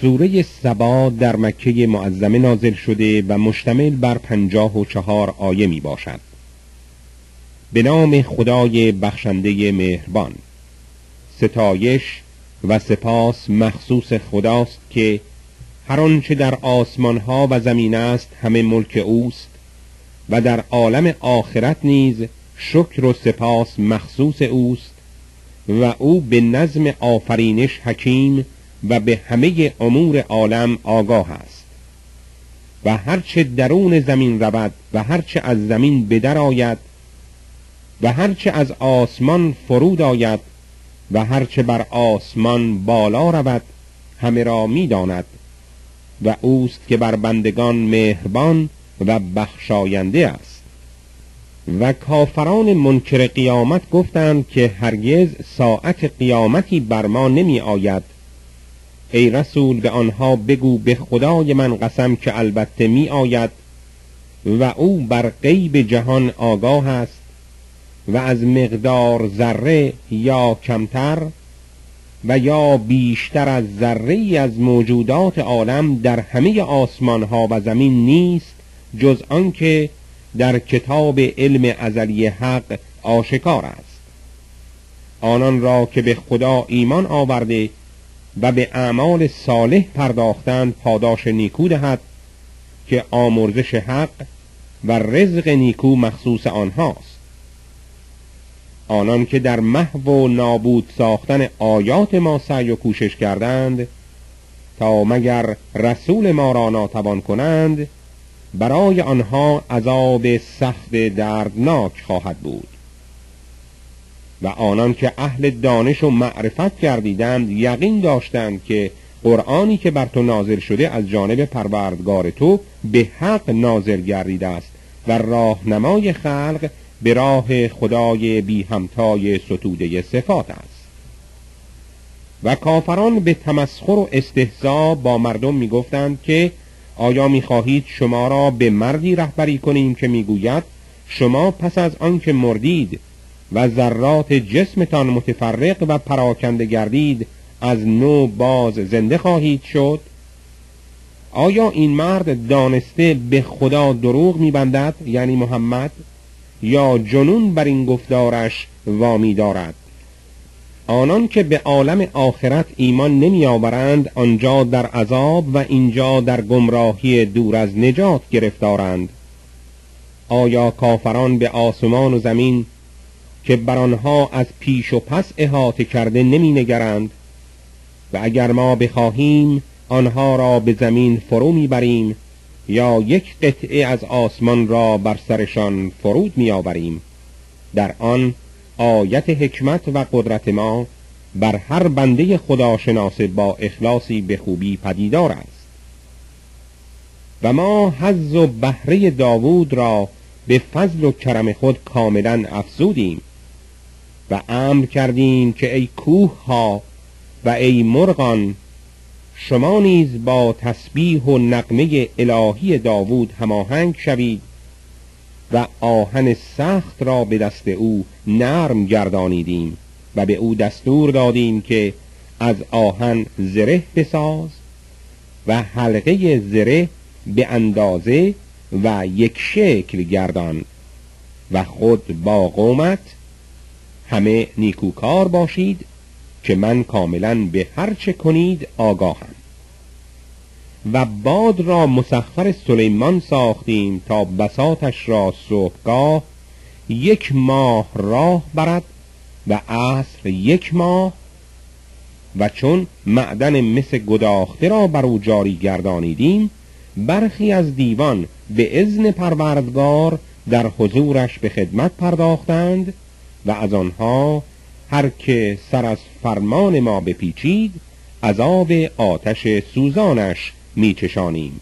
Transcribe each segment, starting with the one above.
سوره سبا در مکه معظمه نازل شده و مشتمل بر 54 آیه می باشد. به نام خدای بخشنده مهربان. ستایش و سپاس مخصوص خداست که هر آنچه در آسمان ها و زمین است همه ملک اوست و در عالم آخرت نیز شکر و سپاس مخصوص اوست و او به نظم آفرینش حکیم و به همه امور عالم آگاه است. و هرچه درون زمین رود و هرچه از زمین بدر آید و هرچه از آسمان فرود آید و هرچه بر آسمان بالا رود همه را می داند و اوست که بر بندگان مهربان و بخشاینده است. و کافران منکر قیامت گفتند که هرگز ساعت قیامتی بر ما نمی آید. ای رسول به آنها بگو به خدای من قسم که البته می آید و او بر غیب جهان آگاه است و از مقدار ذره یا کمتر و یا بیشتر از ذره از موجودات عالم در همه آسمان ها و زمین نیست جز آنکه در کتاب علم ازلی حق آشکار است. آنان را که به خدا ایمان آورده و به اعمال صالح پرداختند پاداش نیکو دهد که آمرزش حق و رزق نیکو مخصوص آنهاست. آنان که در محو و نابود ساختن آیات ما سعی و کوشش کردند تا مگر رسول ما را ناتوان کنند برای آنها عذاب سخت دردناک خواهد بود. و آنان که اهل دانش و معرفت گردیدند یقین داشتند که قرآنی که بر تو نازل شده از جانب پروردگار تو به حق نازل گردیده است و راهنمای خلق به راه خدای بی همتای ستوده صفات است. و کافران به تمسخر و استهزا با مردم می گفتند که آیا می خواهید شما را به مردی رهبری کنیم که می گوید شما پس از آن که مردید و ذرات جسمتان متفرق و پراکنده گردید از نو باز زنده خواهید شد؟ آیا این مرد دانسته به خدا دروغ می بندد یعنی محمد یا جنون بر این گفتارش وامی دارد؟ آنان که به عالم آخرت ایمان نمی آورند آنجا در عذاب و اینجا در گمراهی دور از نجات گرفتارند. آیا کافران به آسمان و زمین که بر آنها از پیش و پس احاطه کرده نمی نگرند؟ و اگر ما بخواهیم آنها را به زمین فرو می بریم یا یک قطعه از آسمان را بر سرشان فرود می آوریم. در آن آیت حکمت و قدرت ما بر هر بنده خداشناس با اخلاصی به خوبی پدیدار است. و ما حظ و بهره داوود را به فضل و کرم خود کاملا افزودیم و امر کردیم که ای کوه ها و ای مرغان شما نیز با تسبیح و نغمه الهی داوود هماهنگ شوید و آهن سخت را به دست او نرم گردانیدیم و به او دستور دادیم که از آهن زره بساز و حلقه زره به اندازه و یک شکل گردان و خود با قومت همه نیکوکار باشید که من کاملا به هر چه کنید آگاهم. و باد را مسخر سلیمان ساختیم تا بساطش را صبحگاه 1 ماه راه برد و عصر 1 ماه و چون معدن مس گداخته را بر او جاری گردانیدیم برخی از دیوان به اذن پروردگار در حضورش به خدمت پرداختند و از آنها هر که سر از فرمان ما بپیچید عذاب آتش سوزانش میچشانیم.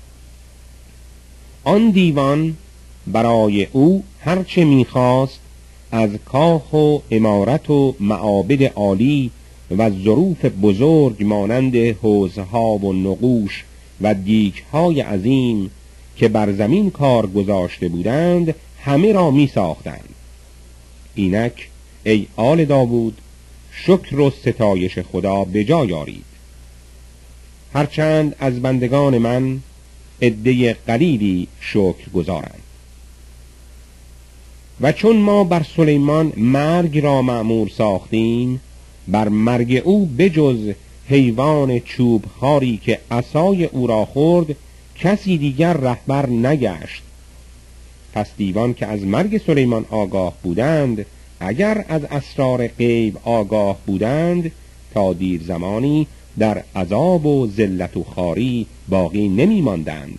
آن دیوان برای او هرچه میخواست از کاخ و عمارت و معابد عالی و ظروف بزرگ مانند حوضها و نقوش و دیگهای عظیم که بر زمین کار گذاشته بودند همه را می ساختند. اینک ای آل داوود شکر و ستایش خدا به جای آرید. هرچند از بندگان من عده قلیلی شکر گزارند. و چون ما بر سلیمان مرگ را مأمور ساختیم، بر مرگ او بجز حیوان چوبخواری که عصای او را خورد کسی دیگر رهبر نگشت. پس دیوان که از مرگ سلیمان آگاه بودند، اگر از اسرار غیب آگاه بودند، تا دیر زمانی در عذاب و ذلت و خواری باقی نمی ماندند.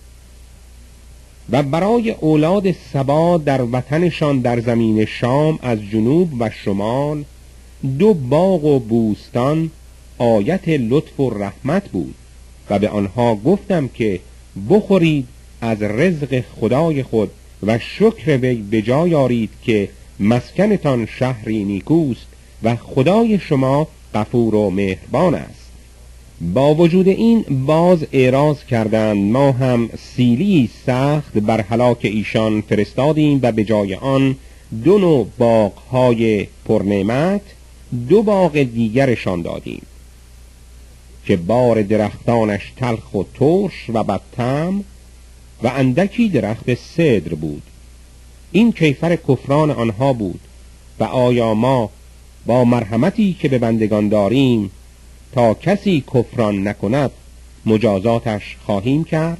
و برای اولاد سبا در وطنشان در زمین شام از جنوب و شمال 2 باغ و بوستان آیت لطف و رحمت بود. و به آنها گفتم که بخورید از رزق خدای خود و شکر وی به جای آرید که مسکنتان شهری نیکوست و خدای شما غفور و مهربان است. با وجود این باز اعراض کردند. ما هم سیلی سخت بر هلاک ایشان فرستادیم و به جای آن 2 نوع باغ‌های پرنعمت 2 باغ دیگرشان دادیم که بار درختانش تلخ و ترش و بدطعم و اندکی درخت سدر بود. این کیفر کفران آنها بود. و آیا ما با مرحمتی که به بندگان داریم تا کسی کفران نکند مجازاتش خواهیم کرد؟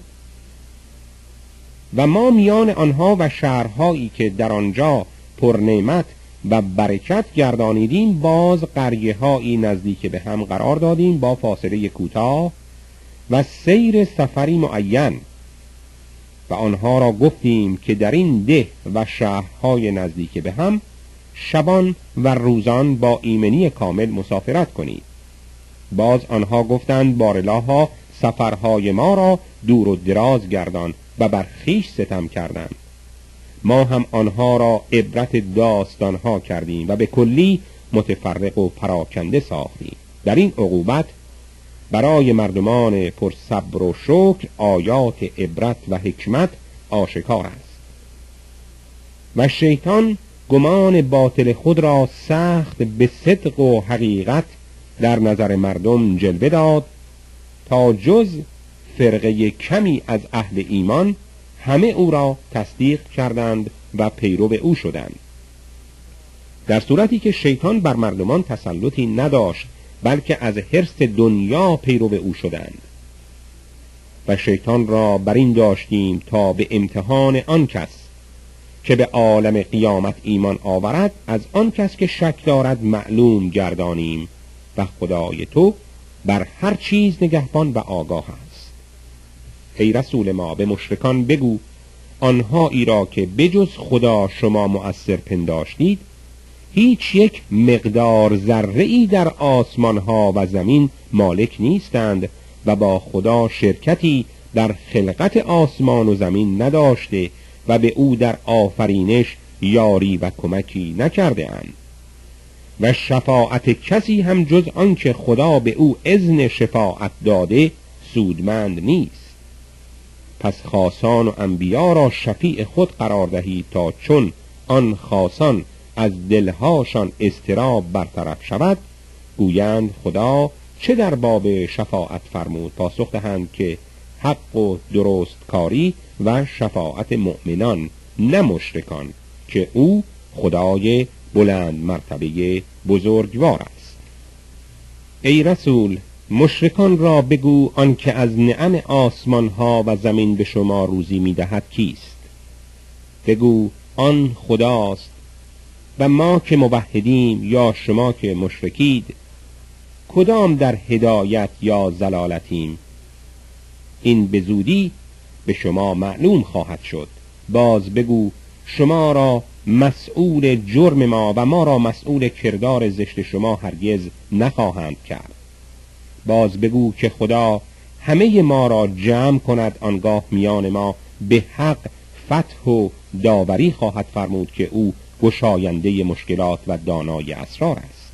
و ما میان آنها و شهرهایی که در آنجا پرنعمت و برکت گردانیدیم باز قریه هایی نزدیک به هم قرار دادیم با فاصله کوتاه و سیر سفری معین. و آنها را گفتیم که در این ده و شهرهای نزدیک به هم شبان و روزان با ایمنی کامل مسافرت کنید. باز آنها گفتند بارلاها سفرهای ما را دور و دراز گردان و بر خویش ستم کردند. ما هم آنها را عبرت داستانها کردیم و به کلی متفرق و پراکنده ساختیم. در این عقوبت برای مردمان پر صبر و شکر آیات عبرت و حکمت آشکار است. و شیطان گمان باطل خود را سخت به صدق و حقیقت در نظر مردم جلوه داد تا جز فرقه کمی از اهل ایمان همه او را تصدیق کردند و پیرو او شدند، در صورتی که شیطان بر مردمان تسلطی نداشت بلکه از حرص دنیا پیرو او شدند. و شیطان را بر این داشتیم تا به امتحان آن کس که به عالم قیامت ایمان آورد از آن کس که شک دارد معلوم گردانیم و خدای تو بر هر چیز نگهبان و آگاه است. ای رسول ما به مشرکان بگو آنهایی را که بجز خدا شما مؤثر پنداشتید هیچ یک مقدار ذره‌ای در آسمان ها و زمین مالک نیستند و با خدا شرکتی در خلقت آسمان و زمین نداشته و به او در آفرینش یاری و کمکی نکرده اند. و شفاعت کسی هم جز آنکه خدا به او اذن شفاعت داده سودمند نیست. پس خاصان و انبیا را شفیع خود قرار دهید تا چون آن خاصان از دلهاشان اضطراب برطرف شود گویند خدا چه در باب شفاعت فرمود. پاسخ دهند که حق و درست کاری و شفاعت مؤمنان نه مشرکان که او خدای بلند مرتبه بزرگوار است. ای رسول مشرکان را بگو آنکه از نعم آسمان ها و زمین به شما روزی میدهد کیست؟ بگو آن خداست و ما که موحدیم یا شما که مشرکید کدام در هدایت یا ضلالتیم؟ این به زودی به شما معلوم خواهد شد. باز بگو شما را مسئول جرم ما و ما را مسئول کردار زشت شما هرگز نخواهند کرد. باز بگو که خدا همه ما را جمع کند آنگاه میان ما به حق فتح و داوری خواهد فرمود که او گشاینده مشکلات و دانای اسرار است.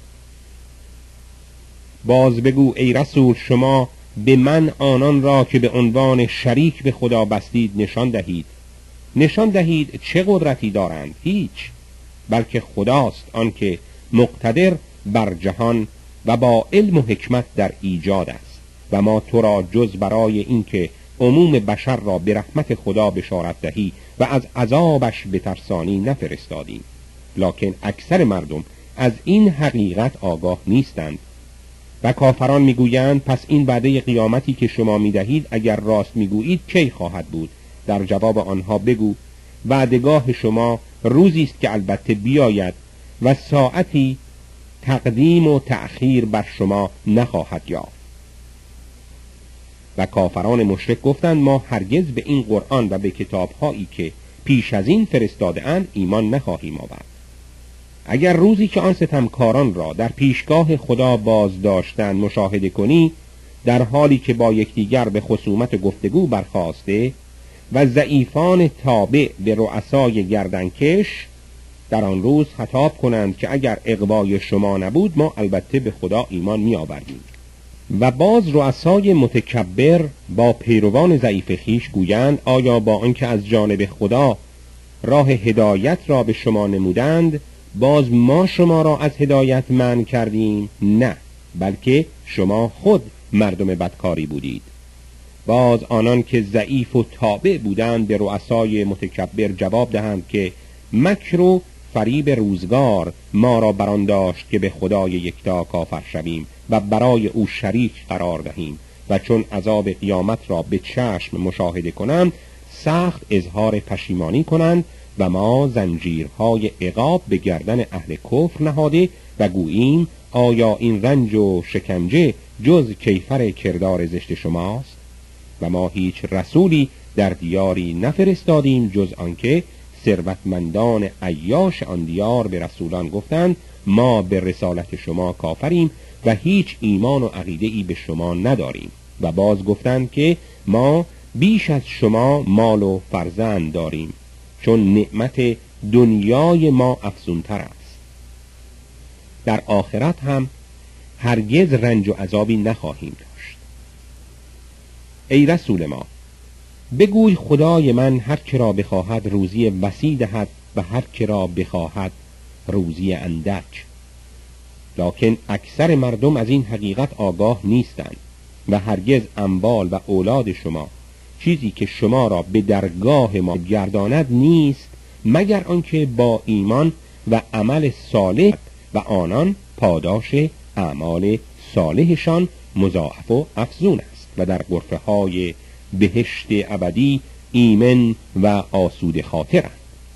باز بگو ای رسول شما به من آنان را که به عنوان شریک به خدا بستید نشان دهید چه قدرتی دارند؟ هیچ، بلکه خداست آنکه مقتدر بر جهان و با علم و حکمت در ایجاد است و ما تو را جز برای اینکه عموم بشر را به رحمت خدا بشارت دهی و از عذابش بترسانی نفرستادیم. لکن اکثر مردم از این حقیقت آگاه نیستند. و کافران میگویند پس این وعده قیامتی که شما میدهید اگر راست میگویید کی خواهد بود؟ در جواب آنها بگو وعدگاه شما روزی است که البته بیاید و ساعتی تقدیم و تأخیر بر شما نخواهد یافت. و کافران مشرک گفتند ما هرگز به این قرآن و به کتابهایی که پیش از این فرستاده اند ایمان نخواهیم آورد. اگر روزی که آن ستمکاران را در پیشگاه خدا باز داشتند مشاهده کنی، در حالی که با یکدیگر به خصومت و گفتگو برخاسته و ضعیفان تابع به رؤسای گردنکش، در آن روز خطاب کنند که اگر اغوای شما نبود ما البته به خدا ایمان می آوردیم. و باز رؤسای متکبر با پیروان ضعیف خیش گویند آیا با آنکه از جانب خدا راه هدایت را به شما نمودند باز ما شما را از هدایت منع کردیم؟ نه، بلکه شما خود مردم بدکاری بودید. باز آنان که ضعیف و تابع بودند به رؤسای متکبر جواب دهند که مکر و فریب روزگار ما را بران داشت که به خدای یکتا کافر شویم و برای او شریک قرار دهیم و چون عذاب قیامت را به چشم مشاهده کنند سخت اظهار پشیمانی کنند و ما زنجیرهای عقاب به گردن اهل کفر نهاده و گوییم آیا این رنج و شکنجه جز کیفر کردار زشت شماست؟ و ما هیچ رسولی در دیاری نفرستادیم جز آنکه ثروتمندان عیاش آن دیار به رسولان گفتند ما به رسالت شما کافریم و هیچ ایمان و عقیده‌ای به شما نداریم. و باز گفتند که ما بیش از شما مال و فرزند داریم چون نعمت دنیای ما افزونتر است. در آخرت هم هرگز رنج و عذابی نخواهیم داشت. ای رسول ما بگوی خدای من هر که را بخواهد روزی وسیع دهد و هر که را بخواهد روزی اندک. لکن اکثر مردم از این حقیقت آگاه نیستند و هرگز اموال و اولاد شما چیزی که شما را به درگاه ما گرداند نیست مگر آنکه با ایمان و عمل صالح و آنان پاداش اعمال صالحشان مضاعف و افزون است و در غرفه های بهشت ابدی ایمن و آسوده خاطرند.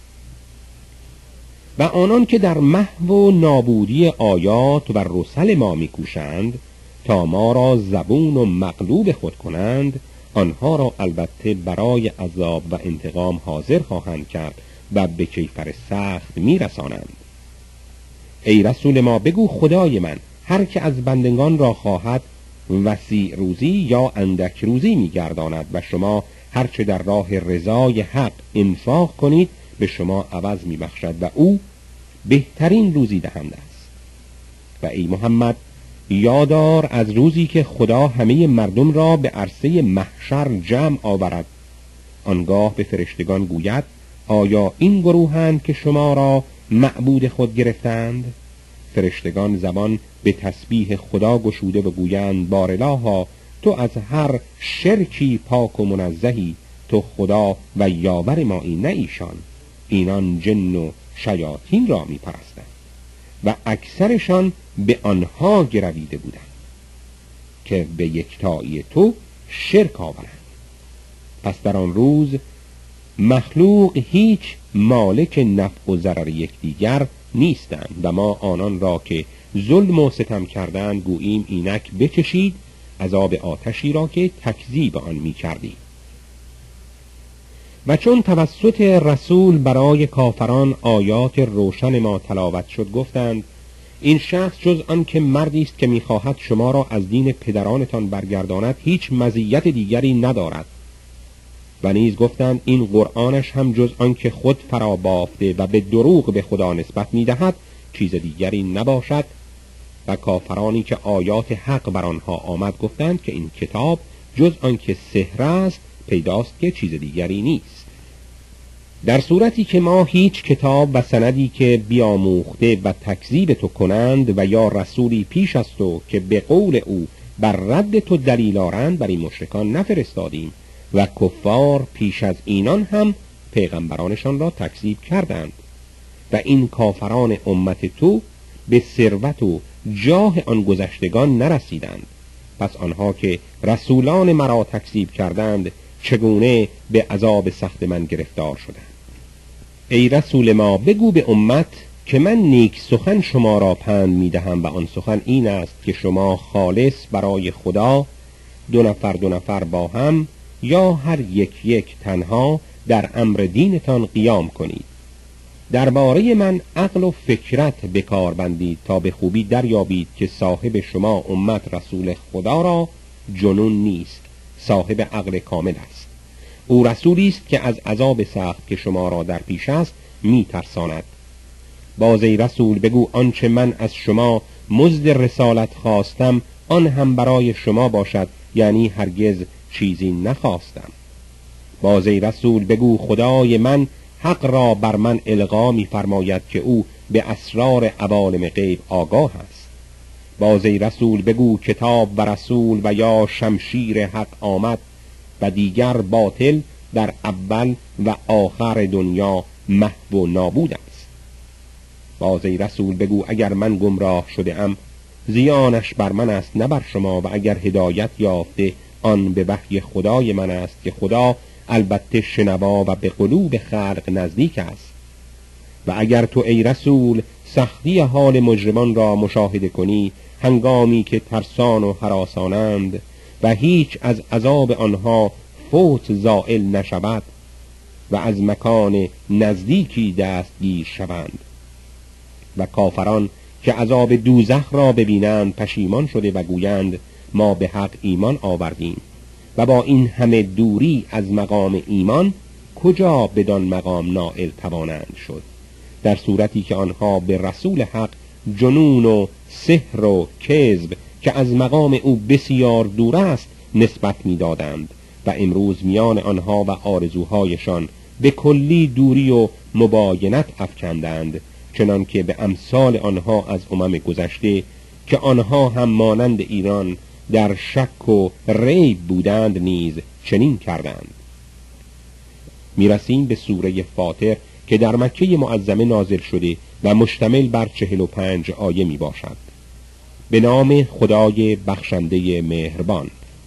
و آنان که در محو و نابودی آیات و رسل ما میکوشند تا ما را زبون و مغلوب خود کنند آنها را البته برای عذاب و انتقام حاضر خواهند کرد و به کیفر سخت میرسانند. ای رسول ما بگو خدای من هر که از بندگان را خواهد وسیع روزی یا اندک روزی میگرداند و شما هرچه در راه رضای حق انفاق کنید به شما عوض میبخشد و او بهترین روزی دهنده است. و ای محمد یادار از روزی که خدا همه مردم را به عرصه محشر جمع آورد، آنگاه به فرشتگان گوید آیا این گروهند که شما را معبود خود گرفتند؟ فرشتگان زبان به تسبیح خدا گشوده و گویند بارالها تو از هر شرکی پاک و منزهی، تو خدا و یاور ما این نه ایشان. اینان جن و شیاطین را می پرستند و اکثرشان به آنها گرویده بودند که به یکتایی تو شرک آورند. پس در آن روز مخلوق هیچ مالک نفع و ضرر یکدیگر نیستند و ما آنان را که ظلم و ستم کردند گوییم اینک بچشید عذاب آتشی را که تکذیب آن می کردید. و چون توسط رسول برای کافران آیات روشن ما تلاوت شد گفتند این شخص جز آن که مردی است که می‌خواهد شما را از دین پدرانتان برگرداند هیچ مزیت دیگری ندارد. و نیز گفتند این قرآنش هم جز آن که خود فرا بافته و به دروغ به خدا نسبت می‌دهد چیز دیگری نباشد. و کافرانی که آیات حق بر آنها آمد گفتند که این کتاب جز آن که سحر است پیداست که چیز دیگری نیست. در صورتی که ما هیچ کتاب و سندی که بیاموخته و تکذیب تو کنند و یا رسولی پیش از تو که به قول او بر رد تو دلیل آرند بر این مشرکان نفرستادیم و کفار پیش از اینان هم پیغمبرانشان را تکذیب کردند و این کافران امت تو به ثروت و جاه آن گذشتگان نرسیدند. پس آنها که رسولان مرا تکذیب کردند چگونه به عذاب سخت من گرفتار شدند. ای رسول ما بگو به امت که من نیک سخن شما را پند میدهم و آن سخن این است که شما خالص برای خدا دو نفر با هم یا هر یک تنها در امر دینتان قیام کنید. درباره من عقل و فکرت به کار بندید تا به خوبی دریابید که صاحب شما امت رسول خدا را جنون نیست، صاحب عقل کامل است. او رسولی است که از عذاب سخت که شما را در پیش است می ترساند. باز ای رسول بگو آنچه من از شما مزد رسالت خواستم آن هم برای شما باشد، یعنی هرگز چیزی نخواستم. باز ای رسول بگو خدای من حق را بر من القا می فرماید که او به اسرار عوالم غیب آگاه است. باز ای رسول بگو کتاب و رسول و یا شمشیر حق آمد و دیگر باطل در اول و آخر دنیا محو و نابود است. باز ای رسول بگو اگر من گمراه شده ام زیانش بر من است نه بر شما، و اگر هدایت یافته آن به وحی خدای من است که خدا البته شنوا و به قلوب خلق نزدیک است. و اگر تو ای رسول سختی حال مجرمان را مشاهده کنی هنگامی که ترسان و هراسانند و هیچ از عذاب آنها فوت زائل نشود و از مکان نزدیکی دستگیر شوند و کافران که عذاب دوزخ را ببینند پشیمان شده و گویند ما به حق ایمان آوردیم و با این همه دوری از مقام ایمان کجا بدان مقام نائل توانند شد، در صورتی که آنها به رسول حق جنون و سحر و کذب که از مقام او بسیار دور است نسبت می‌دادند و امروز میان آنها و آرزوهایشان به کلی دوری و مباینت افکندند، چنان که به امثال آنها از امم گذشته که آنها هم مانند ایران در شک و ریب بودند نیز چنین کردند. میرسیم به سوره فاطر که در مکه معظمه نازل شده و مشتمل بر 45 آیه می باشد. به نام خدای بخشنده مهربان.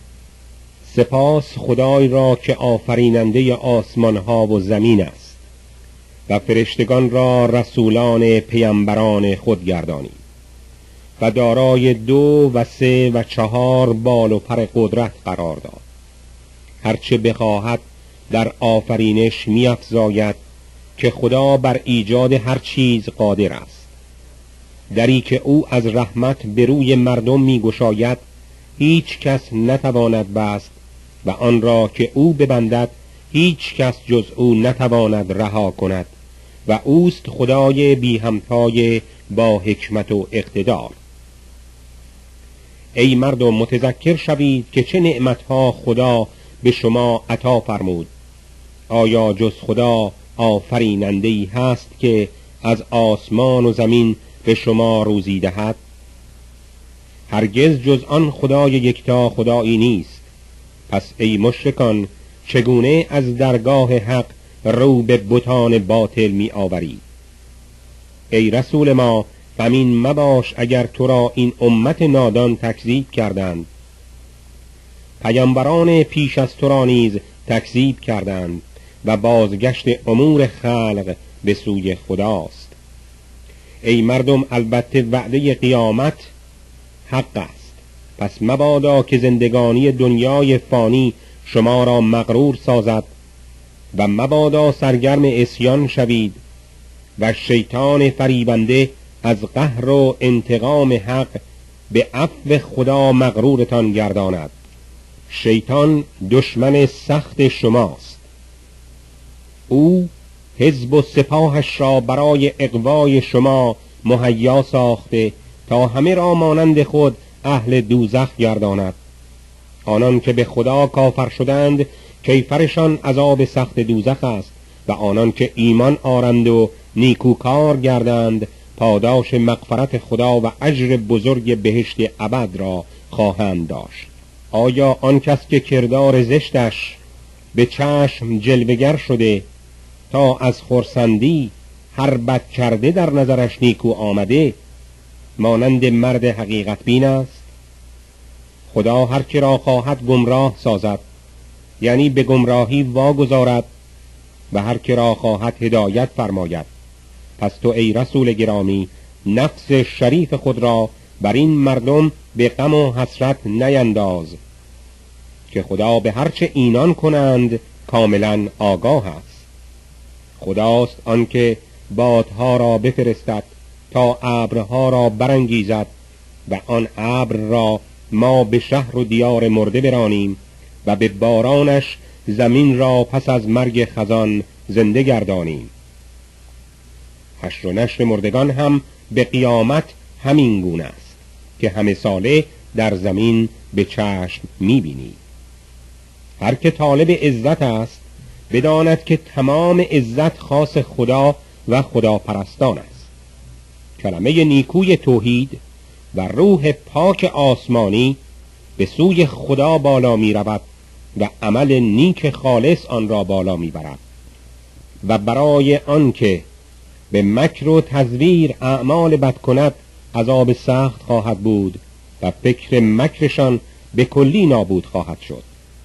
سپاس خدای را که آفریننده آسمان ها و زمین است و فرشتگان را رسولان پیامبران خود گردانید و دارای 2 و 3 و 4 بال و پر قدرت قرار داد. هرچه بخواهد در آفرینش می‌افزاید که خدا بر ایجاد هر چیز قادر است. دری که او از رحمت به روی مردم می‌گشاید هیچ کس نتواند بست و آن را که او ببندد هیچ کس جز او نتواند رها کند و اوست خدای بی همتای با حکمت و اقتدار. ای مردم متذکر شوید که چه نعمتها خدا به شما عطا فرمود. آیا جز خدا آفریننده‌ای هست که از آسمان و زمین به شما روزی دهد؟ هرگز جز آن خدای یکتا خدایی نیست. پس ای مشرکان چگونه از درگاه حق رو به بتان باطل می آورید؟ ای رسول ما غمین مباش اگر تو را این امت نادان تکذیب کردند. پیامبران پیش از تو را نیز تکذیب کردند و بازگشت امور خلق به سوی خداست. ای مردم البته وعده قیامت حق است، پس مبادا که زندگانی دنیای فانی شما را مغرور سازد و مبادا سرگرم عصیان شوید و شیطان فریبنده از قهر و انتقام حق به عفو خدا مغرورتان گرداند. شیطان دشمن سخت شماست. او حزب و سپاهش را برای اغوای شما مهیا ساخته تا همه را مانند خود اهل دوزخ گرداند. آنان که به خدا کافر شدند کیفرشان عذاب سخت دوزخ است و آنان که ایمان آرند و نیکوکار گردند پاداش مغفرت خدا و اجر بزرگ بهشت ابد را خواهند داشت. آیا آن کس که کردار زشتش به چشم جلوگر شده تا از خرسندی هر بد کرده در نظرش نیکو آمده مانند مرد حقیقت بین است؟ خدا هر که را خواهد گمراه سازد، یعنی به گمراهی واگذارد، و هر که را خواهد هدایت فرماید. پس تو ای رسول گرامی نفس شریف خود را بر این مردم به غم و حسرت نینداز که خدا به هرچه اینان کنند کاملا آگاه است. خداست آنکه بادها را بفرستد تا ابرها را برانگیزد و آن ابر را ما به شهر و دیار مرده برانیم و به بارانش زمین را پس از مرگ خزان زنده گردانیم. حشر و نشر مردگان هم به قیامت همین گونه است که همه ساله در زمین به چشم می‌بینی. هر که طالب عزت است بداند که تمام عزت خاص خدا و خداپرستان است. کلمه نیکوی توحید و روح پاک آسمانی به سوی خدا بالا می رود و عمل نیک خالص آن را بالا می برد و برای آنکه به مکر و تزویر اعمال بد کند عذاب سخت خواهد بود و فکر مکرشان به کلی نابود خواهد شد.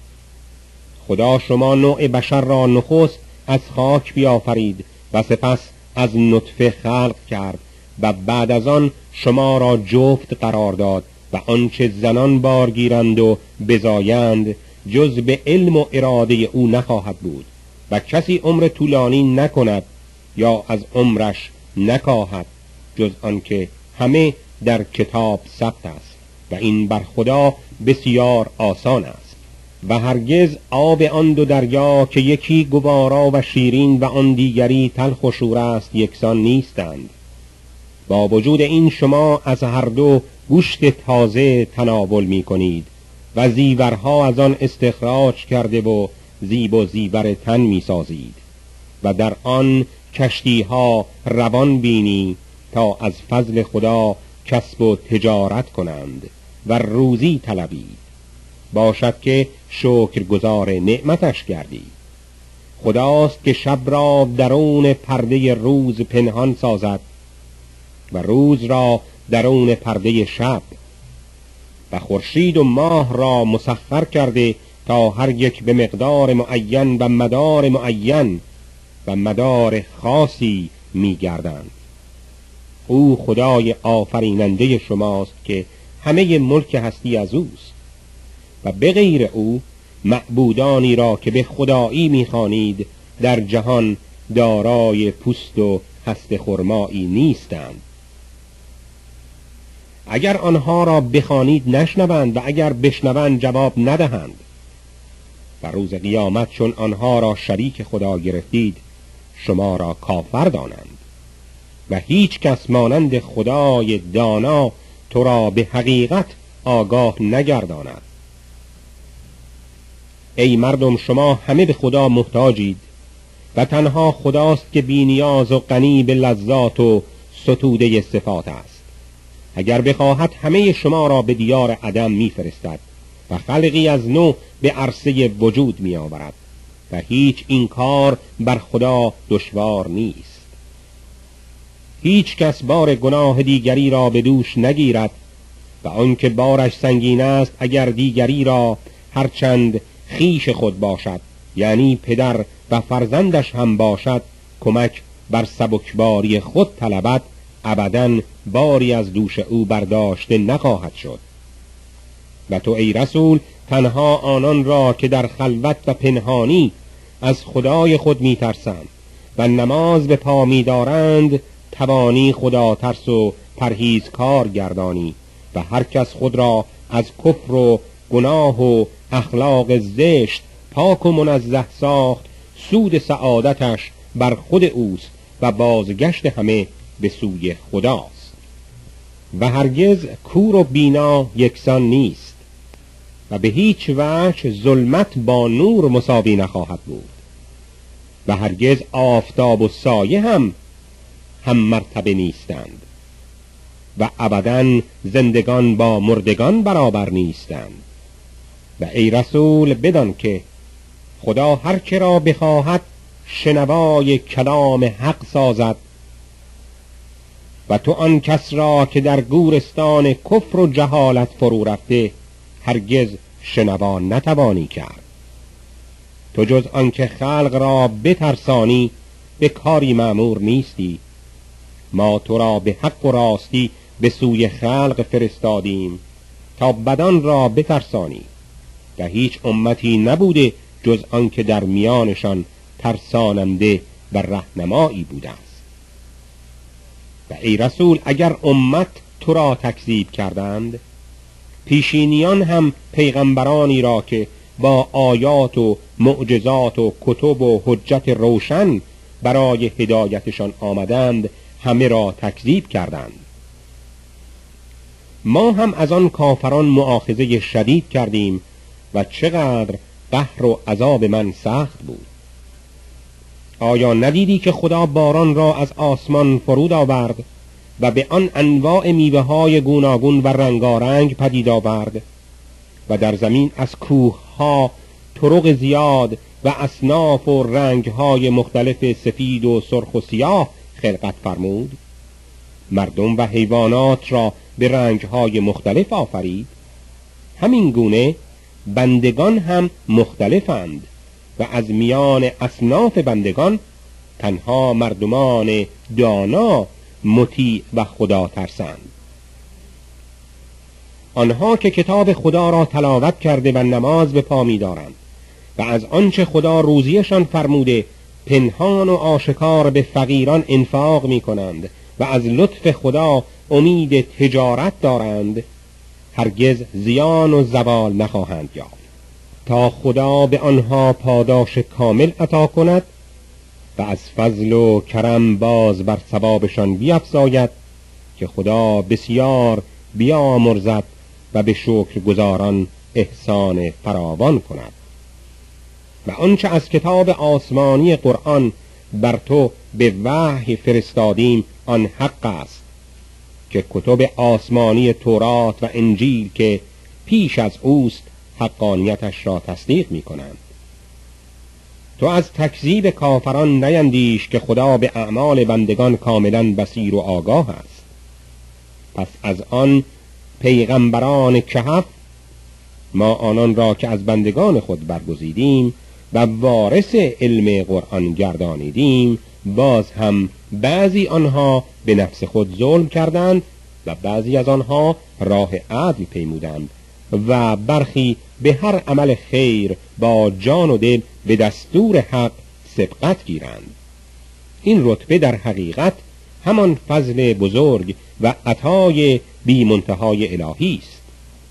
خدا شما نوع بشر را نخست از خاک بیافرید و سپس از نطفه خلق کرد و بعد از آن شما را جفت قرار داد و آنچه زنان بارگیرند و بزایند جز به علم و اراده او نخواهد بود و کسی عمر طولانی نکند یا از عمرش نکاهد جز آنکه همه در کتاب ثبت است و این بر خدا بسیار آسان است. و هرگز آب آن دو دریا که یکی گوارا و شیرین و آن دیگری تلخ و شور است یکسان نیستند. با وجود این شما از هر دو گوشت تازه تناول می کنید و زیورها از آن استخراج کرده و زیب و زیور تن می سازید و در آن کشتیها روان بینی تا از فضل خدا کسب و تجارت کنند و روزی طلبید. باشد که شکرگزار نعمتش گردی. خداست که شب را درون پرده روز پنهان سازد و روز را درون پرده شب و خورشید و ماه را مسخر کرده تا هر یک به مقدار معین و مدار معین و مدار خاصی می‌گردند. او خدای آفریننده شماست که همه ملک هستی از اوست و به غیر او معبودانی را که به خدایی می‌خوانید در جهان دارای پوست و هست خرمایی نیستند. اگر آنها را بخوانید نشنوند و اگر بشنوند جواب ندهند و روز قیامت چون آنها را شریک خدا گرفتید شما را کافر دانند و هیچ کس مانند خدای دانا تو را به حقیقت آگاه نگرداند. ای مردم شما همه به خدا محتاجید و تنها خداست که بی نیاز و غنی به لذات و ستوده صفات است. اگر بخواهد همه شما را به دیار عدم میفرستد و خلقی از نو به عرصه وجود می آورد و هیچ این کار بر خدا دشوار نیست. هیچ کس بار گناه دیگری را به دوش نگیرد و آنکه بارش سنگین است اگر دیگری را هرچند خیش خود باشد یعنی پدر و فرزندش هم باشد کمک بر سبکباری خود طلبد ابداً باری از دوش او برداشته نخواهد شد. و تو ای رسول تنها آنان را که در خلوت و پنهانی از خدای خود می‌ترسند و نماز به پا می‌دارند توانی خدا ترس و پرهیزکار گردانی و هر کس خود را از کفر و گناه و اخلاق زشت پاک و منزه ساخت سود سعادتش بر خود اوست و بازگشت همه به سوی خداست. و هرگز کور و بینا یکسان نیست و به هیچ وجه ظلمت با نور مساوی نخواهد بود و هرگز آفتاب و سایه هم مرتبه نیستند. و ابداً زندگان با مردگان برابر نیستند. و ای رسول بدان که خدا هر که را بخواهد شنوای کلام حق سازد و تو آن کس را که در گورستان کفر و جهالت فرو رفته هرگز شنوا نتوانی کرد. تو جز آن که خلق را بترسانی به کاری مأمور نیستی. ما تو را به حق و راستی به سوی خلق فرستادیم تا بدان را بترسانی و هیچ امتی نبوده جز آن که در میانشان ترساننده و رهنمایی بوده است. و ای رسول اگر امت تو را تکذیب کردند، پیشینیان هم پیغمبرانی را که با آیات و معجزات و کتب و حجت روشن برای هدایتشان آمدند همه را تکذیب کردند. ما هم از آن کافران مؤاخذه شدید کردیم و چقدر قهر و عذاب من سخت بود. آیا ندیدی که خدا باران را از آسمان فرود آورد و به آن انواع میوه های گوناگون و رنگارنگ پدید آورد و در زمین از کوه ها طرق زیاد و اصناف و رنگ های مختلف سفید و سرخ و سیاه خلقت فرمود؟ مردم و حیوانات را به رنگ های مختلف آفرید. همین گونه بندگان هم مختلفند و از میان اصناف بندگان تنها مردمان دانا مطیع و خدا ترسند. آنها که کتاب خدا را تلاوت کرده و نماز به پا می دارند و از آنچه خدا روزیشان فرموده پنهان و آشکار به فقیران انفاق می کنند و از لطف خدا امید تجارت دارند، هرگز زیان و زوال نخواهند یافت تا خدا به آنها پاداش کامل عطا کند و از فضل و کرم باز بر ثوابشان بیفزاید که خدا بسیار بیامرزد و به شکرگزاران احسان فراوان کند. و آنچه از کتاب آسمانی قرآن بر تو به وحی فرستادیم آن حق است که کتب آسمانی تورات و انجیل که پیش از اوست حقانیتش را تصدیق می کنند. تو از تکذیب کافران نیندیش که خدا به اعمال بندگان کاملا بصیر و آگاه است. پس از آن پیغمبران کهف ما آنان را که از بندگان خود برگزیدیم و وارث علم قرآن گردانیدیم، باز هم بعضی آنها به نفس خود ظلم کردند و بعضی از آنها راه عدل پیمودند و برخی به هر عمل خیر با جان و دل به دستور حق سبقت گیرند. این رتبه در حقیقت همان فضل بزرگ و عطای بی منتهای الهی است.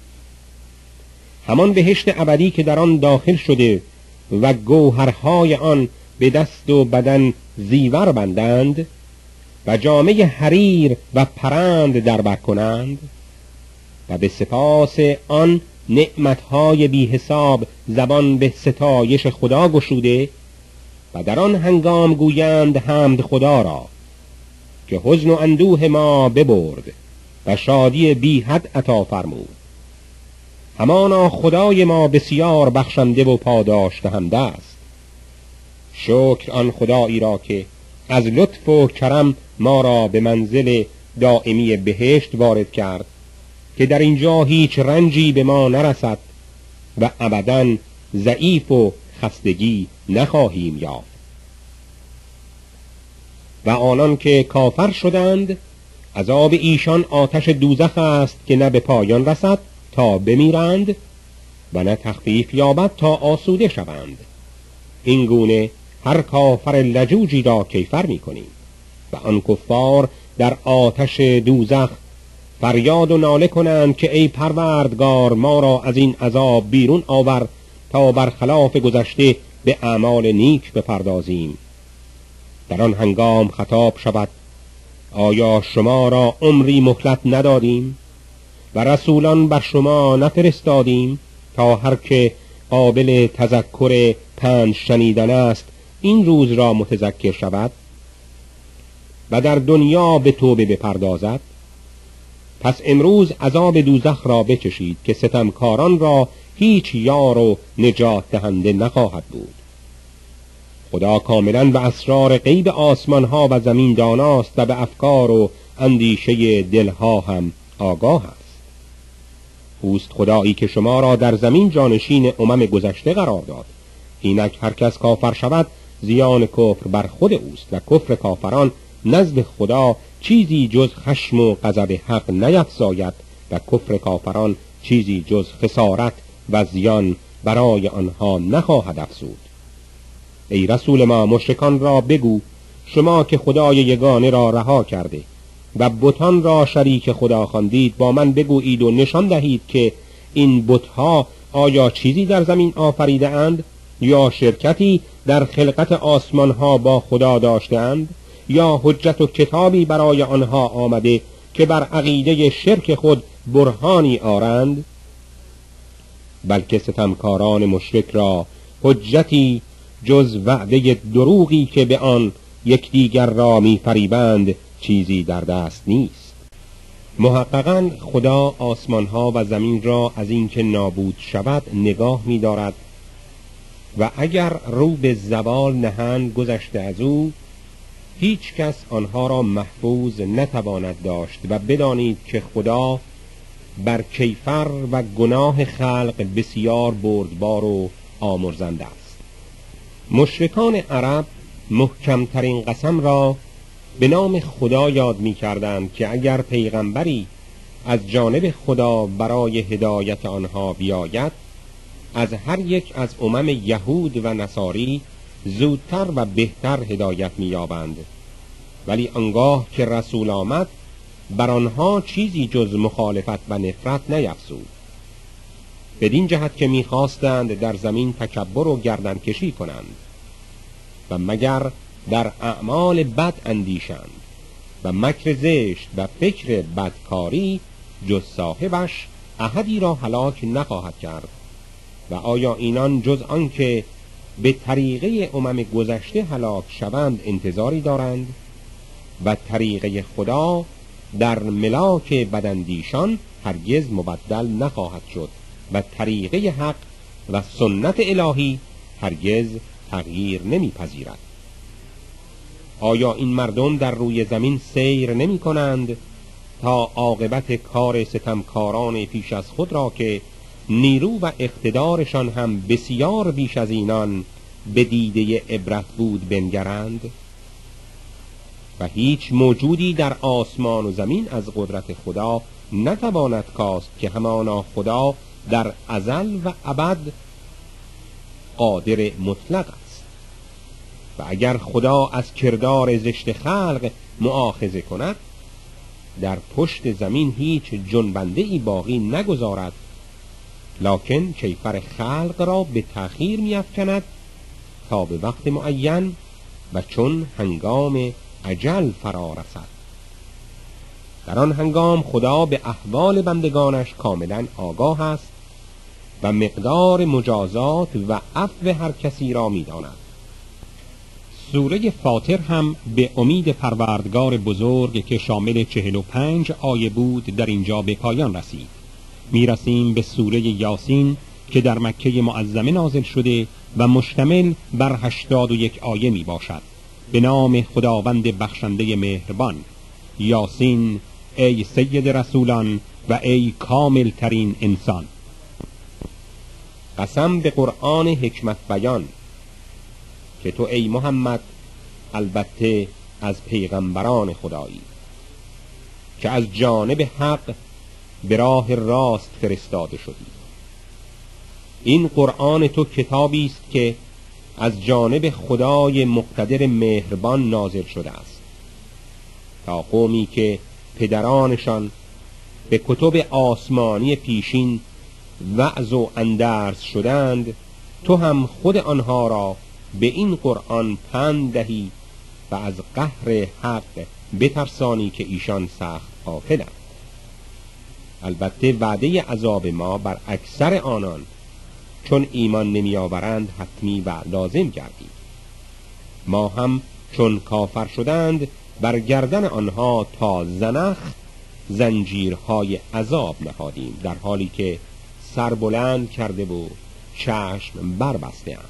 همان بهشت ابدی که در آن داخل شده و گوهرهای آن به دست و بدن زیور بندند و جامه حریر و پرند در بر کنند و به سپاس آن نعمتهای بی حساب زبان به ستایش خدا گشوده و در آن هنگام گویند حمد خدا را که حزن و اندوه ما ببرد و شادی بی حد عطا فرمود. همانا خدای ما بسیار بخشنده و پاداش دهنده است. شکر آن خدایی را که از لطف و کرم ما را به منزل دائمی بهشت وارد کرد که در اینجا هیچ رنجی به ما نرسد و ابداً ضعیف و خستگی نخواهیم یافت. و آنان که کافر شدند عذاب ایشان آتش دوزخ است که نه به پایان رسد تا بمیرند و نه تخفیف یابد تا آسوده شوند. این گونه هر کافر لجوجی را کیفر می کنیم و آن کفار در آتش دوزخ فریاد و ناله کنند که ای پروردگار ما را از این عذاب بیرون آور تا برخلاف گذشته به اعمال نیک بپردازیم. در آن هنگام خطاب شود آیا شما را عمری مهلت ندادیم و رسولان بر شما نفرستادیم تا هر که قابل تذکر پند شنیدن است این روز را متذکر شود و در دنیا به توبه بپردازد پس امروز عذاب دوزخ را بچشید که ستمکاران را هیچ یار و نجات دهنده نخواهد بود. خدا کاملا به اسرار غیب آسمان ها و زمین داناست و به افکار و اندیشه دلها هم آگاه است. اوست خدایی که شما را در زمین جانشین امم گذشته قرار داد. اینک هر کس کافر شود زیان کفر بر خود اوست و کفر کافران نزد خدا چیزی جز خشم و غضب حق نیفزاید و کفر کافران چیزی جز خسارت و زیان برای آنها نخواهد افزود. ای رسول ما، مشرکان را بگو شما که خدای یگانه را رها کرده و بتان را شریک خدا خواندید، با من بگویید و نشان دهید که این بتها آیا چیزی در زمین آفریده اند یا شرکتی در خلقت آسمان ها با خدا داشتند یا حجت و کتابی برای آنها آمده که بر عقیده شرک خود برهانی آرند؟ بلکه ستمکاران مشرک را حجتی جز وعده دروغی که به آن یکدیگر را می‌فریبند چیزی در دست نیست. محققاً خدا آسمانها و زمین را از اینکه نابود شود نگاه می‌دارد و اگر رو به زوال نهند گذشته از او، هیچ کس آنها را محفوظ نتواند داشت و بدانید که خدا بر کیفر و گناه خلق بسیار بردبار و آمرزنده است. مشرکان عرب محکمترین قسم را به نام خدا یاد می کردند که اگر پیغمبری از جانب خدا برای هدایت آنها بیاید، از هر یک از امم یهود و نصاری زودتر و بهتر هدایت می یابند. ولی آنگاه که رسول آمد بر آنها چیزی جز مخالفت و نفرت نیفزود، بدین جهت که می‌خواستند در زمین تکبر و گردن کشی کنند و مگر در اعمال بد اندیشند و مکر زشت و فکر بدکاری، جز صاحبش احدی را هلاک نخواهد کرد. و آیا اینان جز آن که به طریقه امم گذشته هلاک شوند انتظاری دارند؟ و طریقه خدا در ملاک بداندیشان هرگز مبدل نخواهد شد و طریقه حق و سنت الهی هرگز تغییر نمیپذیرد. آیا این مردم در روی زمین سیر نمی کنند تا عاقبت کار ستمکاران پیش از خود را که نیرو و اقتدارشان هم بسیار بیش از اینان به دیده عبرت بود بنگرند؟ و هیچ موجودی در آسمان و زمین از قدرت خدا نتواند کاست که همانا خدا در ازل و ابد قادر مطلق است. و اگر خدا از کردار زشت خلق مؤاخذه کند، در پشت زمین هیچ جنبنده ای باقی نگذارد، لکن کیفر خلق را به تأخیر می‌افکند تا به وقت معین و چون هنگام اجل فرا رسد. در آن هنگام خدا به احوال بندگانش کاملا آگاه است و مقدار مجازات و عفو هر کسی را می‌داند. سوره فاطر هم به امید پروردگار بزرگ که شامل 45 آیه بود در اینجا به پایان رسید. میرسیم به سوره یاسین که در مکه معظمه نازل شده و مشتمل بر 81 آیه می باشد. به نام خداوند بخشنده مهربان. یاسین، ای سید رسولان و ای کامل ترین انسان. قسم به قرآن حکمت بیان که تو ای محمد البته از پیغمبران خدایی که از جانب حق به راه راست فرستاده شدی. این قرآن تو کتابی است که از جانب خدای مقتدر مهربان نازل شده است تا قومی که پدرانشان به کتب آسمانی پیشین وعظ و اندرس شدند، تو هم خود آنها را به این قرآن پند دهی و از قهر حق بترسانی که ایشان سخت غافلند. البته وعده عذاب ما بر اکثر آنان چون ایمان نمی آورند حتمی و لازم گردید. ما هم چون کافر شدند بر گردن آنها تا زنخ زنجیرهای عذاب نهادیم، در حالی که سر بلند کرده و چشم بربسته‌اند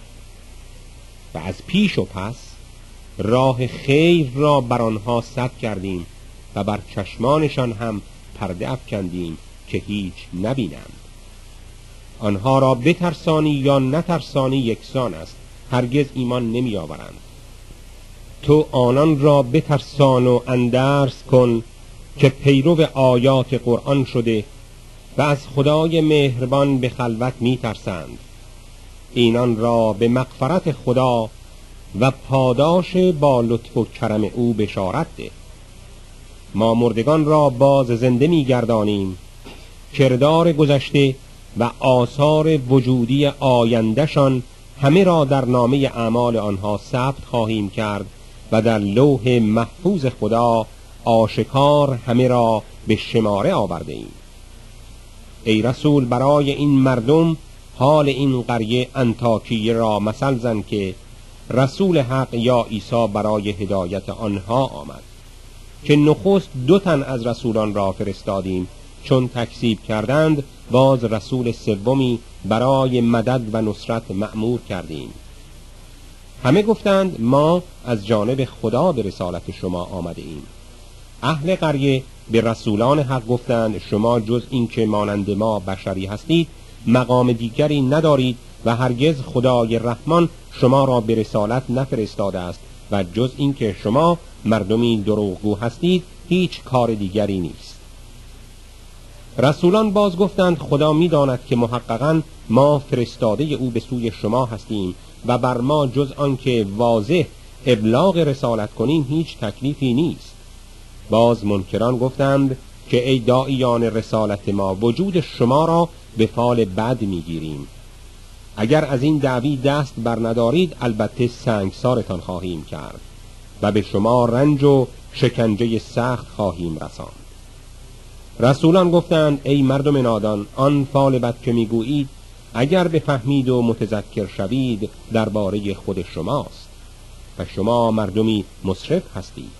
و از پیش و پس راه خیر را بر آنها سد کردیم و بر چشمانشان هم پرده افکندیم که هیچ نبینند. آنها را بترسانی یا نترسانی یکسان است، هرگز ایمان نمی آورند. تو آنان را بترسان و اندرز کن که پیرو آیات قرآن شده و از خدای مهربان به خلوت می ترسند. اینان را به مغفرت خدا و پاداش با لطف و کرم او بشارت ده. ما مردگان را باز زنده می گردانیم، کردار گذشته و آثار وجودی آیندهشان همه را در نامه اعمال آنها ثبت خواهیم کرد و در لوح محفوظ خدا آشکار همه را به شماره آورده ایم. ای رسول برای این مردم حال این قریه انطاکیه را مثل زن که رسول حق یا عیسی برای هدایت آنها آمد که نخست 2 تن از رسولان را فرستادیم، چون تکذیب کردند باز رسول سومی برای مدد و نصرت مأمور کردیم. همه گفتند ما از جانب خدا به رسالت شما آمده ایم. اهل قریه به رسولان حق گفتند شما جز این که مانند ما بشری هستید مقام دیگری ندارید و هرگز خدای رحمان شما را به رسالت نفرستاده است و جز این که شما مردمی دروغگو هستید هیچ کار دیگری نیست. رسولان باز گفتند خدا می‌داند که محققاً ما فرستاده او به سوی شما هستیم و بر ما جز آن که واضح ابلاغ رسالت کنیم هیچ تکلیفی نیست. باز منکران گفتند که ای داعیان رسالت ما وجود شما را به فال بد می‌گیریم. اگر از این دعوی دست بر ندارید البته سنگسارتان خواهیم کرد و به شما رنج و شکنجه سخت خواهیم رساند. رسولان گفتند ای مردم نادان، آن فال بد که میگویید اگر بفهمید و متذکر شوید درباره خود شماست و شما مردمی مسرف هستید.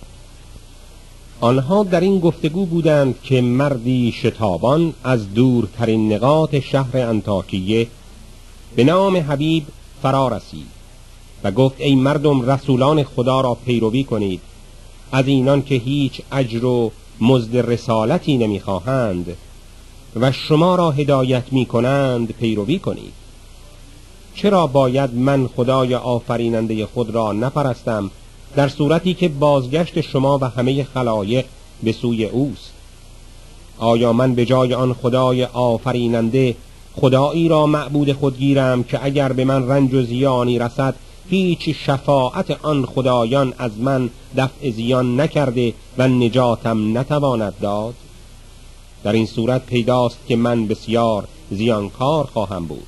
آنها در این گفتگو بودند که مردی شتابان از دورترین نقاط شهر انطاکیه به نام حبیب فرا رسید و گفت ای مردم رسولان خدا را پیروی کنید، از اینان که هیچ اجر و مزد رسالتی نمیخواهند و شما را هدایت میکنند پیروی کنید. چرا باید من خدای آفریننده خود را نپرستم در صورتی که بازگشت شما و همه خلایق به سوی اوست؟ آیا من به جای آن خدای آفریننده خدایی را معبود خود گیرم که اگر به من رنج و زیانی رسد هیچ شفاعت آن خدایان از من دفع زیان نکرده و نجاتم نتواند داد؟ در این صورت پیداست که من بسیار زیانکار خواهم بود.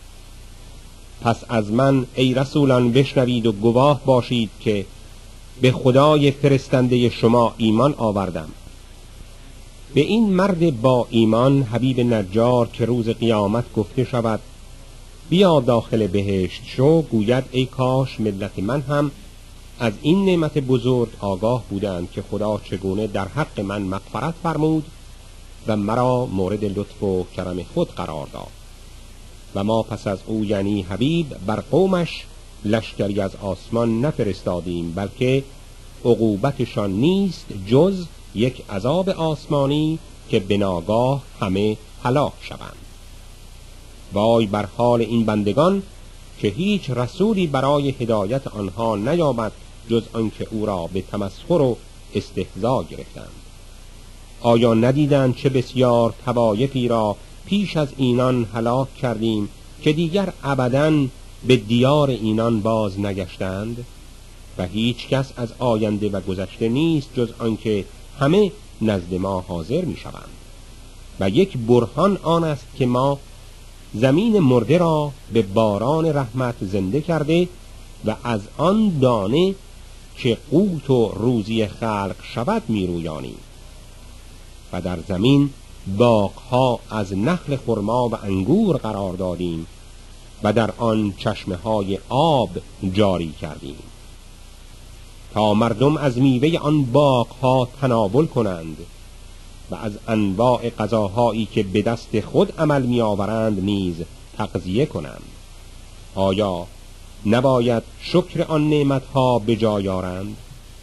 پس از من ای رسولان بشنوید و گواه باشید که به خدای فرستنده شما ایمان آوردم. به این مرد با ایمان حبیب نجار که روز قیامت گفته شود بیا داخل بهشت شو، گوید ای کاش ملت من هم از این نعمت بزرگ آگاه بودند که خدا چگونه در حق من مغفرت فرمود و مرا مورد لطف و کرم خود قرار داد و ما پس از او یعنی حبیب بر قومش لشکری از آسمان نفرستادیم، بلکه عقوبتشان نیست جز یک عذاب آسمانی که به ناگاه همه هلاک شوند. وای بر حال این بندگان که هیچ رسولی برای هدایت آنها نیامد جز آنکه او را به تمسخر و استهزا گرفتند. آیا ندیدند چه بسیار طوایفی را پیش از اینان هلاک کردیم که دیگر ابداً به دیار اینان باز نگشتند و هیچ کس از آینده و گذشته نیست جز آنکه همه نزد ما حاضر می شوند. و یک برهان آن است که ما زمین مرده را به باران رحمت زنده کرده و از آن دانه که قوت و روزی خلق شود می رویانیم و در زمین باغها از نخل خرما و انگور قرار دادیم و در آن چشمه‌های آب جاری کردیم تا مردم از میوه آن باغها تناول کنند و از انواع غذاهایی که به دست خود عمل می آورند نیز تغذیه کنند. آیا نباید شکر آن نعمتها به جای آورند؟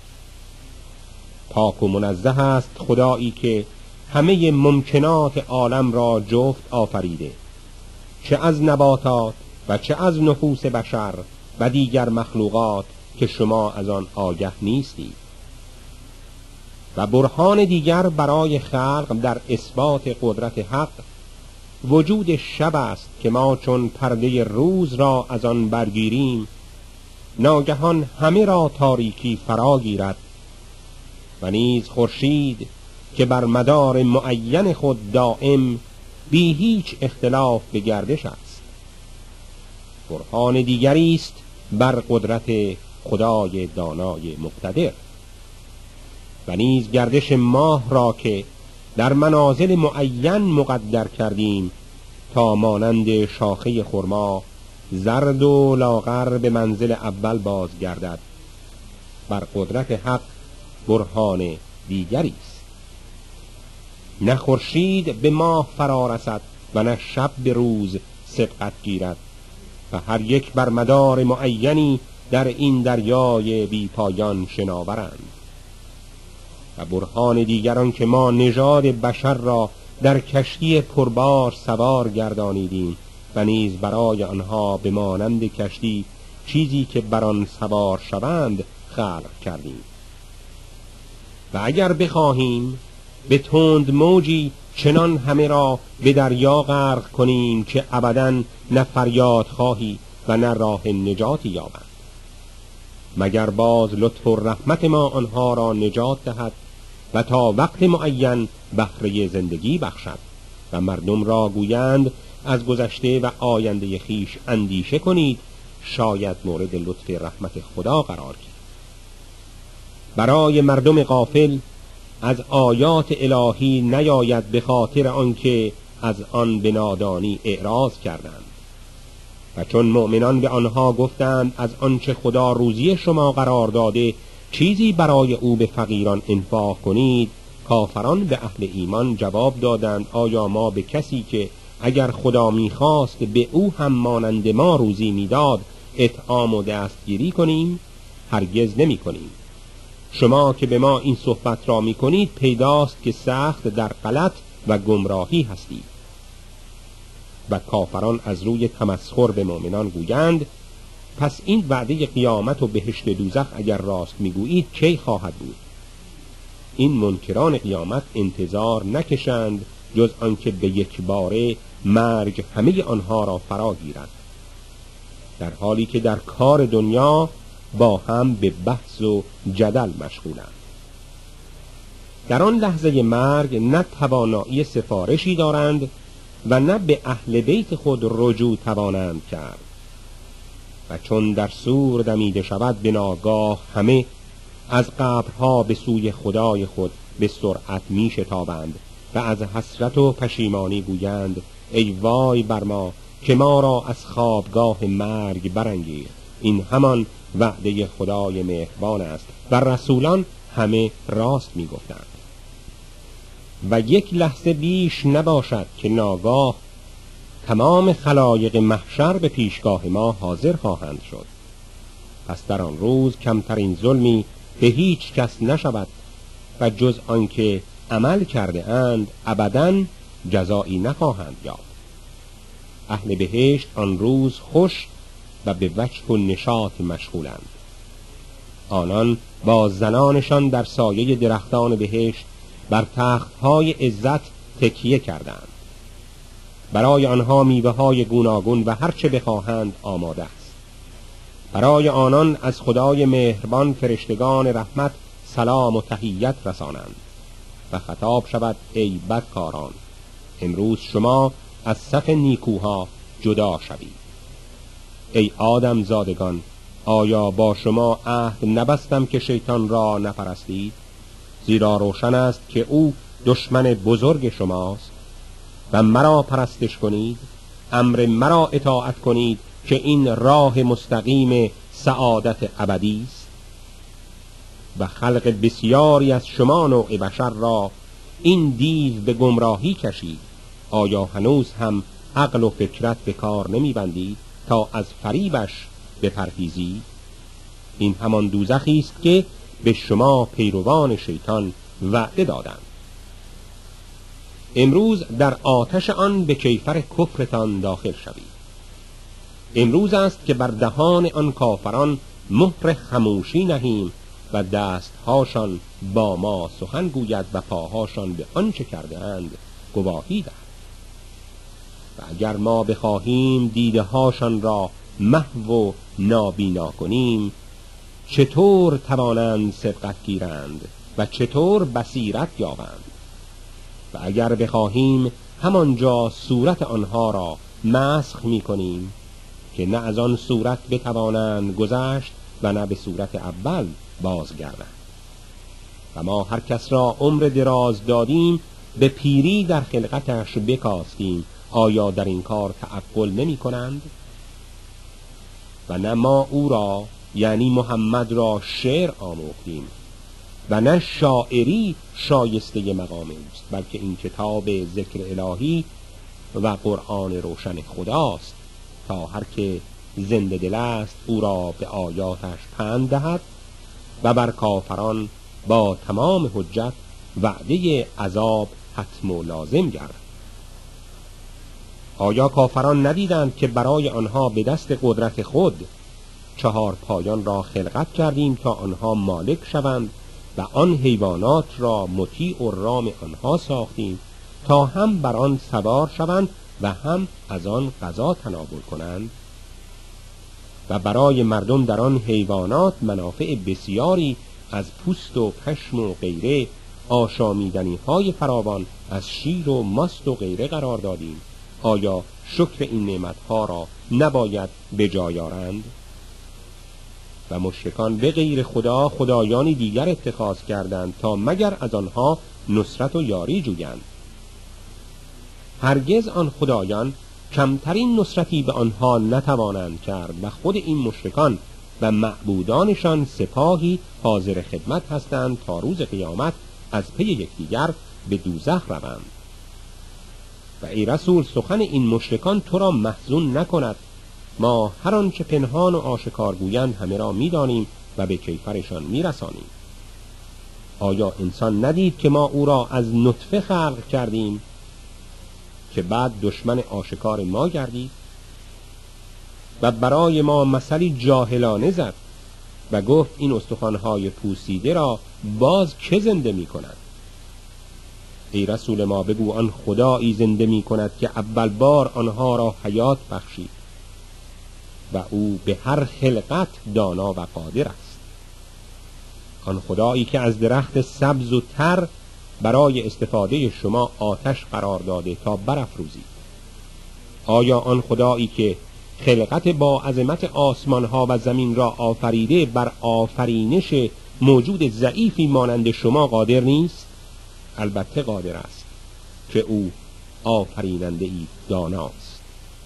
پاک و منزه است خدایی که همه ممکنات عالم را جفت آفریده، چه از نباتات و چه از نفوس بشر و دیگر مخلوقات که شما از آن آگه نیستید. و برهان دیگر برای خلق در اثبات قدرت حق وجود شب است که ما چون پرده روز را از آن برگیریم ناگهان همه را تاریکی فرا گیرد، و نیز خورشید که بر مدار معین خود دائم بی هیچ اختلاف به گردش است. برهان دیگری است بر قدرت خدای دانای مقتدر. و نیز گردش ماه را که در منازل معین مقدر کردیم تا مانند شاخه خرما زرد و لاغر به منزل اول باز گردد، بر قدرت حق برهان دیگری است. نه خورشید به ماه فرا رسد و نه شب به روز سبقت گیرد، و هر یک بر مدار معینی در این دریای بی پایان شناورند. و برهان دیگران که ما نژاد بشر را در کشتی پربار سوار گردانیدیم و نیز برای آنها به مانند کشتی چیزی که بر آن سوار شوند خلق کردیم. و اگر بخواهیم به تند موجی چنان همه را به دریا غرق کنیم که ابداً نه فریاد خواهی و نه راه نجاتی یابند، مگر باز لطف و رحمت ما آنها را نجات دهد و تا وقت معین بهره زندگی بخشد و مردم را گویند از گذشته و آینده خیش اندیشه کنید، شاید مورد لطف رحمت خدا قرار گیرید. برای مردم غافل از آیات الهی نیاید به خاطر آنکه از آن به نادانی اعراض کردند. و چون مؤمنان به آنها گفتند از آنچه خدا روزی شما قرار داده چیزی برای او به فقیران انفاق کنید، کافران به اهل ایمان جواب دادند آیا ما به کسی که اگر خدا میخواست به او هم مانند ما روزی میداد اطعام و دستگیری کنیم؟ هرگز نمی کنیم. شما که به ما این صحبت را میکنید پیداست که سخت در غلط و گمراهی هستید. و کافران از روی تمسخر به مؤمنان گویند پس این وعده قیامت و بهشت دوزخ اگر راست میگویید کی خواهد بود؟ این منکران قیامت انتظار نکشند جز آنکه به یک باره مرگ همه آنها را فرا گیرد، در حالی که در کار دنیا با هم به بحث و جدل مشغولند. در آن لحظه مرگ نه توانایی سفارشی دارند و نه به اهل بیت خود رجوع توانند کرد. و چون در صور دمیده شود به ناگاه همه از قبرها به سوی خدای خود به سرعت می شتابند و از حسرت و پشیمانی گویند ای وای بر ما که ما را از خوابگاه مرگ برانگیز. این همان وعده خدای مهربان است و رسولان همه راست می گفتند. و یک لحظه بیش نباشد که ناگاه تمام خلایق محشر به پیشگاه ما حاضر خواهند شد. پس در آن روز کمترین ظلمی به هیچ کس نشود و جز آنکه عمل کرده اند ابداً جزایی نخواهند یافت. اهل بهشت آن روز خوش و به وجه و نشاط مشغولند. آنان با زنانشان در سایه درختان بهشت بر تختهای عزت تکیه کردند. برای آنها میوه‌های گوناگون و هر چه بخواهند آماده است. برای آنان از خدای مهربان فرشتگان رحمت سلام و تحیت رسانند و خطاب شود ای بدکاران امروز شما از صف نیکوها جدا شوید. ای آدم زادگان آیا با شما عهد نبستم که شیطان را نپرستید؟ زیرا روشن است که او دشمن بزرگ شماست. و مرا پرستش کنید، امر مرا اطاعت کنید که این راه مستقیم سعادت ابدی است. و خلق بسیاری از شما نوع بشر را این دیو به گمراهی کشید، آیا هنوز هم عقل و فکرت به کار نمی‌بندید تا از فریبش بپرهیزید؟ این همان دوزخی است که به شما پیروان شیطان وعده دادند. امروز در آتش آن به کیفر کفرتان داخل شوید. امروز است که بر دهان آن کافران مهر خموشی نهیم و دستهاشان با ما سخن گوید و پاهاشان به آنچه کرده اند گواهی دهد. و اگر ما بخواهیم دیده هاشان را محو و نابینا کنیم، چطور توانند سبقت گیرند و چطور بصیرت یابند؟ و اگر بخواهیم همانجا صورت آنها را مسخ می کنیم که نه از آن صورت بتوانند گذشت و نه به صورت اول بازگردند. و ما هر کس را عمر دراز دادیم به پیری در خلقتش بکاستیم، آیا در این کار تعقل نمی کنند؟ و نه ما او را یعنی محمد را شعر آموختیم و نه شاعری شایسته مقام اوست، بلکه این کتاب ذکر الهی و قرآن روشن خداست تا هر که زنده دل است او را به آیاتش پند دهد و بر کافران با تمام حجت وعده عذاب حتم و لازم گردد. آیا کافران ندیدند که برای آنها به دست قدرت خود 4 پایان را خلقت کردیم تا آنها مالک شوند و آن حیوانات را مطیع و رام آنها ساختیم تا هم بر آن سوار شوند و هم از آن غذا تناول کنند؟ و برای مردم در آن حیوانات منافع بسیاری از پوست و پشم و غیره آشامیدنی های فراوان از شیر و ماست و غیره قرار دادیم. آیا شکر این نعمت ها را نباید به جای آورند؟ و مشرکان به غیر خدا خدایانی دیگر اتخاذ کردند تا مگر از آنها نصرت و یاری جویند. هرگز آن خدایان کمترین نصرتی به آنها نتوانند کرد و خود این مشرکان و معبودانشان سپاهی حاضر خدمت هستند تا روز قیامت از پی یکدیگر به دوزخ روند. و ای رسول سخن این مشرکان تو را محزون نکند، ما هر آنچه پنهان و آشکار گویند همه را می‌دانیم و به کیفرشان می‌رسانیم. آیا انسان ندید که ما او را از نطفه خلق کردیم که بعد دشمن آشکار ما گردید؟ و برای ما مثلی جاهلانه زد و گفت این استخوان‌های پوسیده را باز که زنده می‌کند؟ ای رسول ما بگو آن خدایی زنده می‌کند که اول بار آنها را حیات بخشید و او به هر خلقت دانا و قادر است. آن خدایی که از درخت سبز و تر برای استفاده شما آتش قرار داده تا برافروزید. آیا آن خدایی که خلقت با عظمت آسمان ها و زمین را آفریده بر آفرینش موجود ضعیفی مانند شما قادر نیست؟ البته قادر است که او آفریننده ای داناست.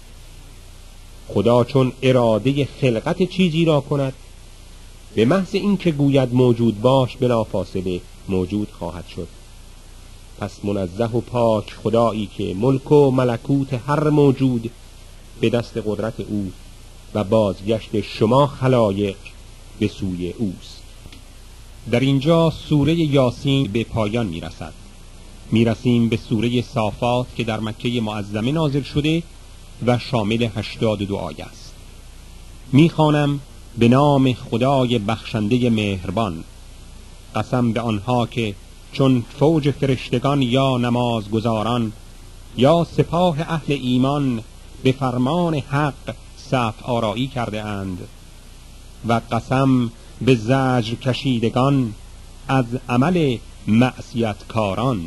خدا چون اراده خلقت چیزی را کند، به محض این که گوید موجود باش بلافاصله موجود خواهد شد. پس منزه و پاک خدایی که ملک و ملکوت هر موجود به دست قدرت او و بازگشت شما خلایق به سوی اوست. در اینجا سوره یاسین به پایان میرسد. میرسیم به سوره صافات که در مکه معظمه نازل شده و شامل 82 آیه است. میخوانم به نام خدای بخشنده مهربان. قسم به آنها که چون فوج فرشتگان یا نمازگزاران یا سپاه اهل ایمان به فرمان حق صف آرایی کرده اند، و قسم به زجر کشیدگان از عمل معصیتکاران.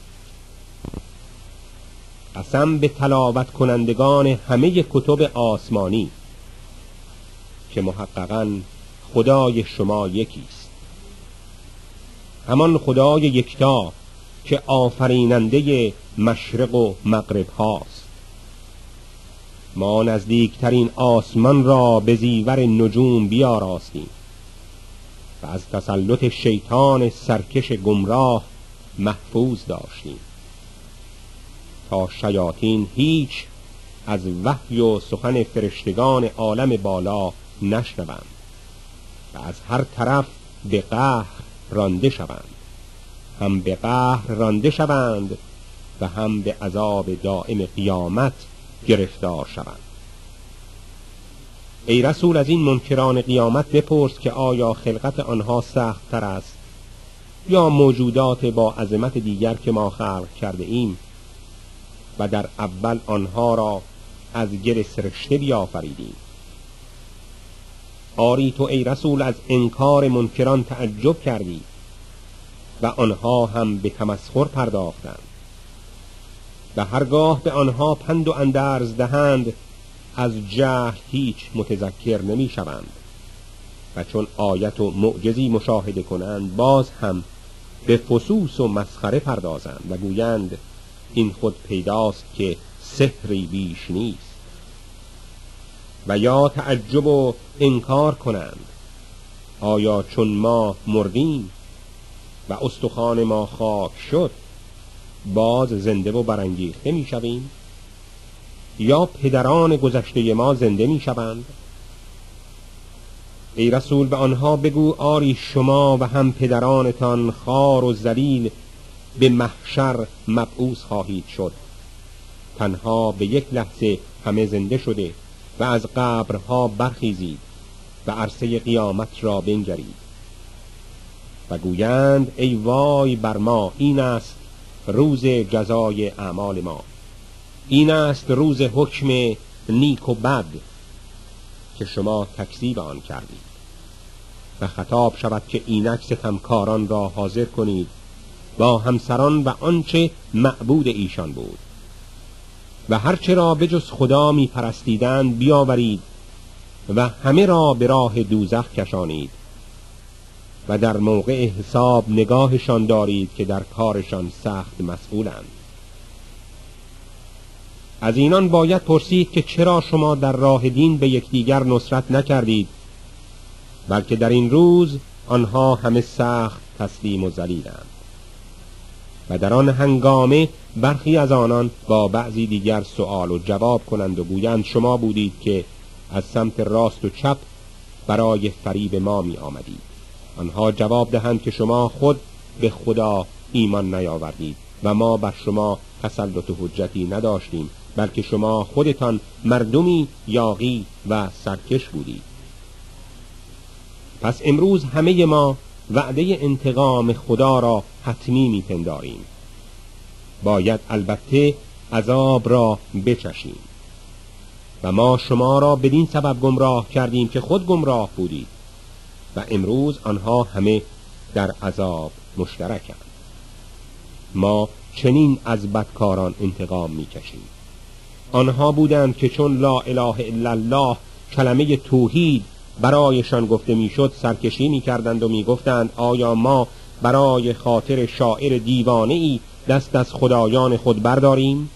قسم به تلاوت کنندگان همه کتب آسمانی که محققاً خدای شما یکیست، همان خدای یکتا که آفریننده مشرق و مغرب هاست. ما نزدیکترین آسمان را به زیور نجوم بیاراستیم و از تسلط شیطان سرکش گمراه محفوظ داشتیم تا شیاطین هیچ از وحی و سخن فرشتگان عالم بالا نشنوند و از هر طرف به قهر رانده شوند، هم به قهر رانده شوند و هم به عذاب دائم قیامت گرفتار شوند. ای رسول، از این منکران قیامت بپرس که آیا خلقت آنها سخت تر است یا موجودات با عظمت دیگر که ما خلق کرده ایم و در اول آنها را از گل سرشته بیافریدیم. آری تو ای رسول از انکار منکران تعجب کردی و آنها هم به تمسخر پرداختند و هرگاه به آنها پند و اندرز دهند از جهل هیچ متذکر نمی شوند و چون آیت و معجزی مشاهده کنند باز هم به فسوس و مسخره پردازند و گویند این خود پیداست که سحری بیش نیست. و یا تعجب و انکار کنند آیا چون ما مردیم و استخوان ما خاک شد باز زنده و برانگیخته می شویم؟ یا پدران گذشته ما زنده می شوند؟ ای رسول به آنها بگو آری شما و هم پدرانتان خوار و ذلیل به محشر مبعوث خواهید شد، تنها به یک لحظه همه زنده شده و از قبرها برخیزید و عرصه قیامت را بنگرید و گویند ای وای بر ما، این است روز جزای اعمال ما، این است روز حکم نیک و بد که شما تکذیب آن کردید. و خطاب شود که اینک ستمکاران را حاضر کنید با همسران و آنچه معبود ایشان بود و هرچه را بجز خدا می پرستیدند بیاورید و همه را به راه دوزخ کشانید و در موقع حساب نگاهشان دارید که در کارشان سخت مسئولند. از اینان باید پرسید که چرا شما در راه دین به یکدیگر نصرت نکردید، بلکه در این روز آنها همه سخت تسلیم و ذلیلند. و در آن هنگامه برخی از آنان با بعضی دیگر سؤال و جواب کنند و گویند شما بودید که از سمت راست و چپ برای فریب ما می آمدید. آنها جواب دهند که شما خود به خدا ایمان نیاوردید و ما بر شما تسلط و حجتی نداشتیم، بلکه شما خودتان مردمی یاغی و سرکش بودید. پس امروز همه ما وعده انتقام خدا را حتمی میپنداریم. باید البته عذاب را بچشیم و ما شما را بدین سبب گمراه کردیم که خود گمراه بودید و امروز آنها همه در عذاب مشترکند. ما چنین از بدکاران انتقام میکشیم. آنها بودند که چون لا اله الا الله کلمه توحید برایشان گفته میشد سرکشی میکردند و میگفتند آیا ما برای خاطر شاعر دیوانه ای دست از خدایان خود برداریم؟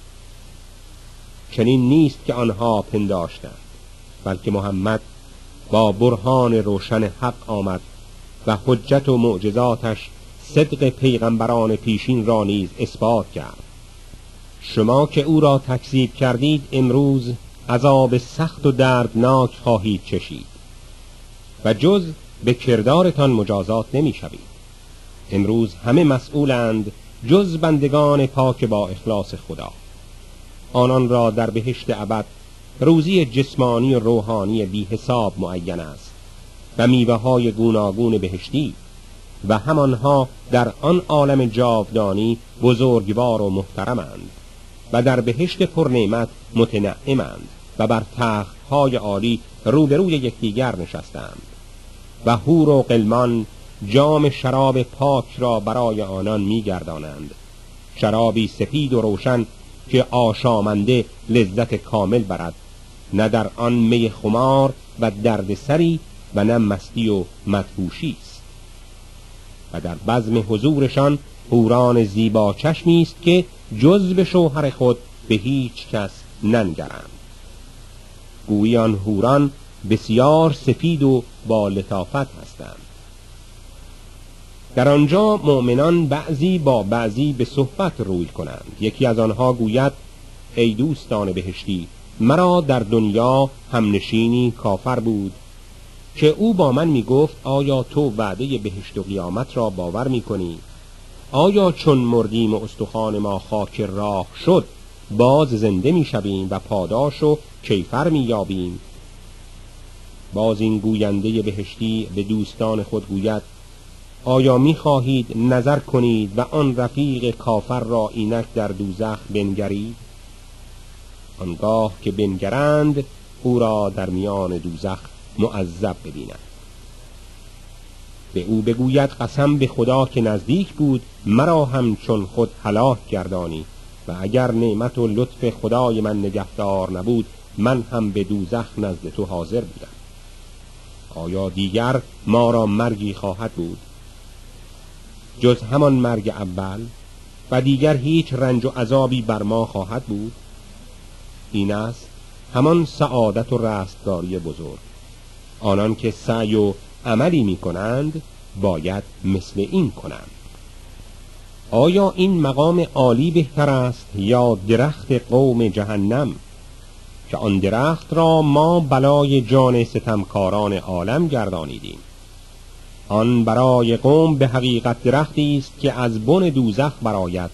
چنین نیست که آنها پنداشتند، بلکه محمد با برهان روشن حق آمد و حجت و معجزاتش صدق پیغمبران پیشین را نیز اثبات کرد. شما که او را تکذیب کردید امروز عذاب سخت و دردناک خواهید چشید و جز به کردارتان مجازات نمی شوید. امروز همه مسئولند جز بندگان پاک با اخلاص خدا. آنان را در بهشت ابد روزی جسمانی و روحانی بی حساب معین است و میوه های گوناگون بهشتی و همانها در آن عالم جاودانی بزرگوار و محترمند و در بهشت پرنعمت متنعمند و بر تخت‌های عالی روبروی یکدیگر نشستند و حور و غلمان جام شراب پاک را برای آنان می‌گردانند، شرابی سپید و روشن که آشامنده لذت کامل برد، نه در آن می خمار و دردسری و نه مستی و مدهوشی است. و در بزم حضورشان حوران زیبا چشمی است که جز به شوهر خود به هیچ کس ننگرند. گویی آن حوران بسیار سفید و با لطافت هستند. در آنجا مؤمنان بعضی با بعضی به صحبت روی کنند. یکی از آنها گوید ای دوستان بهشتی، مرا در دنیا همنشینی کافر بود که او با من می گفت آیا تو وعده بهشت و قیامت را باور می کنی؟ آیا چون مردیم و استخوان ما خاک راه شد باز زنده می شویم و پاداش و کیفر می یابیم؟ باز این گوینده بهشتی به دوستان خود گوید آیا می خواهید نظر کنید و آن رفیق کافر را اینک در دوزخ بنگرید؟ آنگاه که بنگرند او را در میان دوزخ معذب ببینند. به او بگوید قسم به خدا که نزدیک بود مرا هم چون خود هلاک گردانی و اگر نعمت و لطف خدای من نگهدار نبود من هم به دوزخ نزد تو حاضر بودم. آیا دیگر ما را مرگی خواهد بود جز همان مرگ اول و دیگر هیچ رنج و عذابی بر ما خواهد بود؟ این است همان سعادت و رستگاری بزرگ. آنان که سعی و عملی می کنند باید مثل این کنند. آیا این مقام عالی بهتر است یا درخت قوم جهنم که آن درخت را ما بلای جان ستمکاران عالم گردانیدیم؟ آن برای قوم به حقیقت درختی است که از بن دوزخ برآید،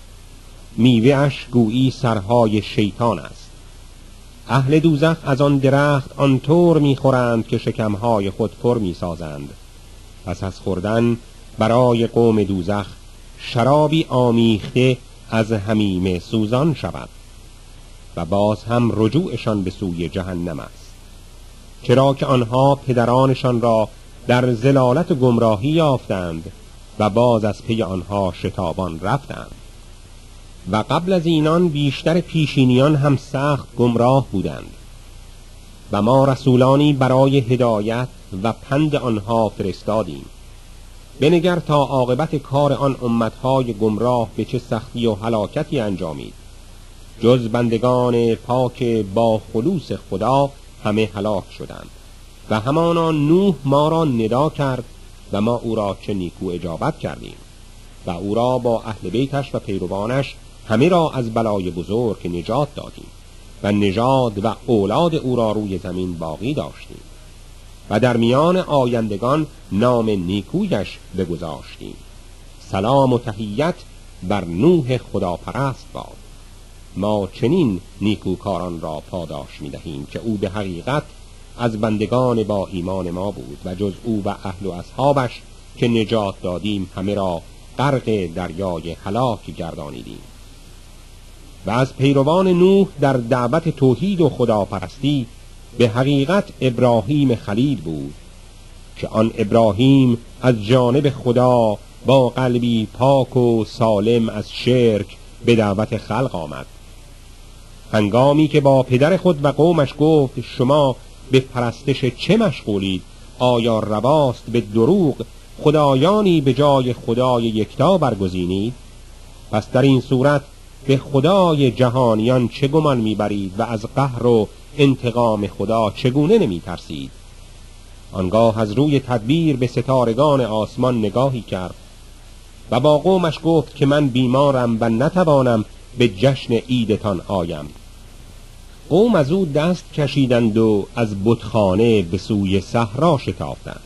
میوه‌اش گویی سرهای شیطان است. اهل دوزخ از آن درخت آنطور میخورند که شکمهای خود پر میسازند. پس از خوردن برای قوم دوزخ شرابی آمیخته از حمیم سوزان شود و باز هم رجوعشان به سوی جهنم است، چرا که آنها پدرانشان را در ضلالت و گمراهی یافتند و باز از پی آنها شتابان رفتند. و قبل از اینان بیشتر پیشینیان هم سخت گمراه بودند و ما رسولانی برای هدایت و پند آنها فرستادیم. بنگر تا عاقبت کار آن امتهای گمراه به چه سختی و هلاکتی انجامید. جز بندگان پاک با خلوص خدا همه هلاک شدند و همانا نوح ما را ندا کرد و ما او را چه نیکو اجابت کردیم و او را با اهل بیتش و پیروانش همه را از بلای بزرگ نجات دادیم و نژاد و اولاد او را روی زمین باقی داشتیم و در میان آیندگان نام نیکویش بگذاشتیم. سلام و تحیت بر نوح خداپرست باد. ما چنین نیکوکاران را پاداش می‌دهیم که او به حقیقت از بندگان با ایمان ما بود و جز او و اهل و اصحابش که نجات دادیم همه را غرق دریای هلاک گردانیدیم. و از پیروان نوح در دعوت توحید و خداپرستی به حقیقت ابراهیم خلیل بود که آن ابراهیم از جانب خدا با قلبی پاک و سالم از شرک به دعوت خلق آمد. هنگامی که با پدر خود و قومش گفت شما به پرستش چه مشغولید؟ آیا رواست به دروغ خدایانی به جای خدای یکتا برگزینید؟ پس در این صورت به خدای جهانیان چه گمان میبرید و از قهر و انتقام خدا چگونه نمی ترسید؟ آنگاه از روی تدبیر به ستارگان آسمان نگاهی کرد و با قومش گفت که من بیمارم و نتوانم به جشن عیدتان آیم. قوم از او دست کشیدند و از بتخانه به سوی صحرا شتافتند.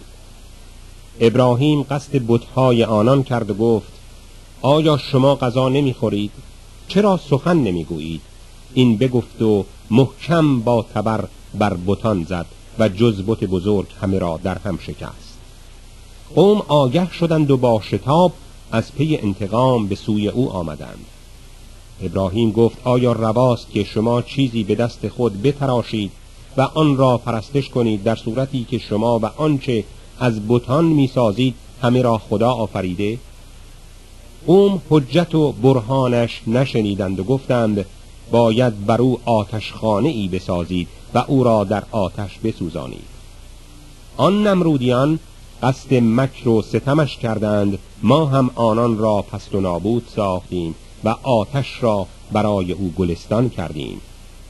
ابراهیم قصد بتهای آنان کرد و گفت آیا شما غذا نمیخورید؟ چرا سخن نمیگویید؟ این بگفت و محکم با تبر بر بتان زد و جز بت بزرگ همه را در هم شکست. قوم آگه شدند و با شتاب از پی انتقام به سوی او آمدند. ابراهیم گفت آیا رواست که شما چیزی به دست خود بتراشید و آن را پرستش کنید در صورتی که شما و آنچه از بتان میسازید همه را خدا آفریده؟ قوم حجت و برهانش نشنیدند و گفتند باید بر او آتشخانه ای بسازید و او را در آتش بسوزانید. آن نمرودیان قصد مکر و ستمش کردند، ما هم آنان را پست و نابود ساختیم و آتش را برای او گلستان کردیم.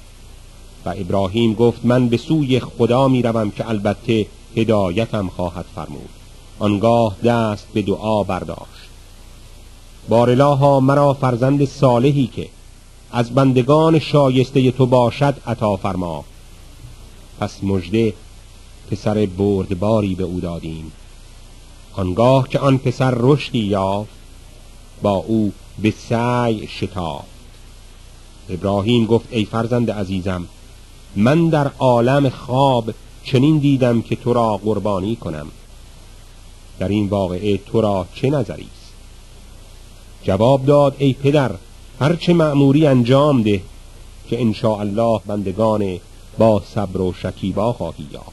و ابراهیم گفت من به سوی خدا می روم که البته هدایتم خواهد فرمود آنگاه دست به دعا برداشت: بارالها مرا فرزند صالحی که از بندگان شایسته تو باشد عطا فرما. پس مژده پسر بردباری به او دادیم. آنگاه که آن پسر رشدی یافت، با او به سعی شتافت. ابراهیم گفت: ای فرزند عزیزم، من در عالم خواب چنین دیدم که تو را قربانی کنم. در این واقعه تو را چه نظری است؟ جواب داد: ای پدر، هرچه مأموری انجام ده که انشاءالله بندگان با صبر و شکیبا خواهی یافت.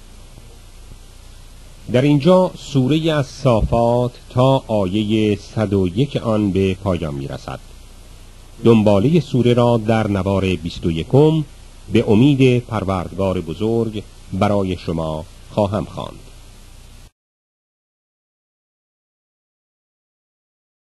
در اینجا سوره الصافات تا آیه 101 آن به پایان می رسد. دنباله سوره را در نوار 21 به امید پروردگار بزرگ برای شما خواهم خواند.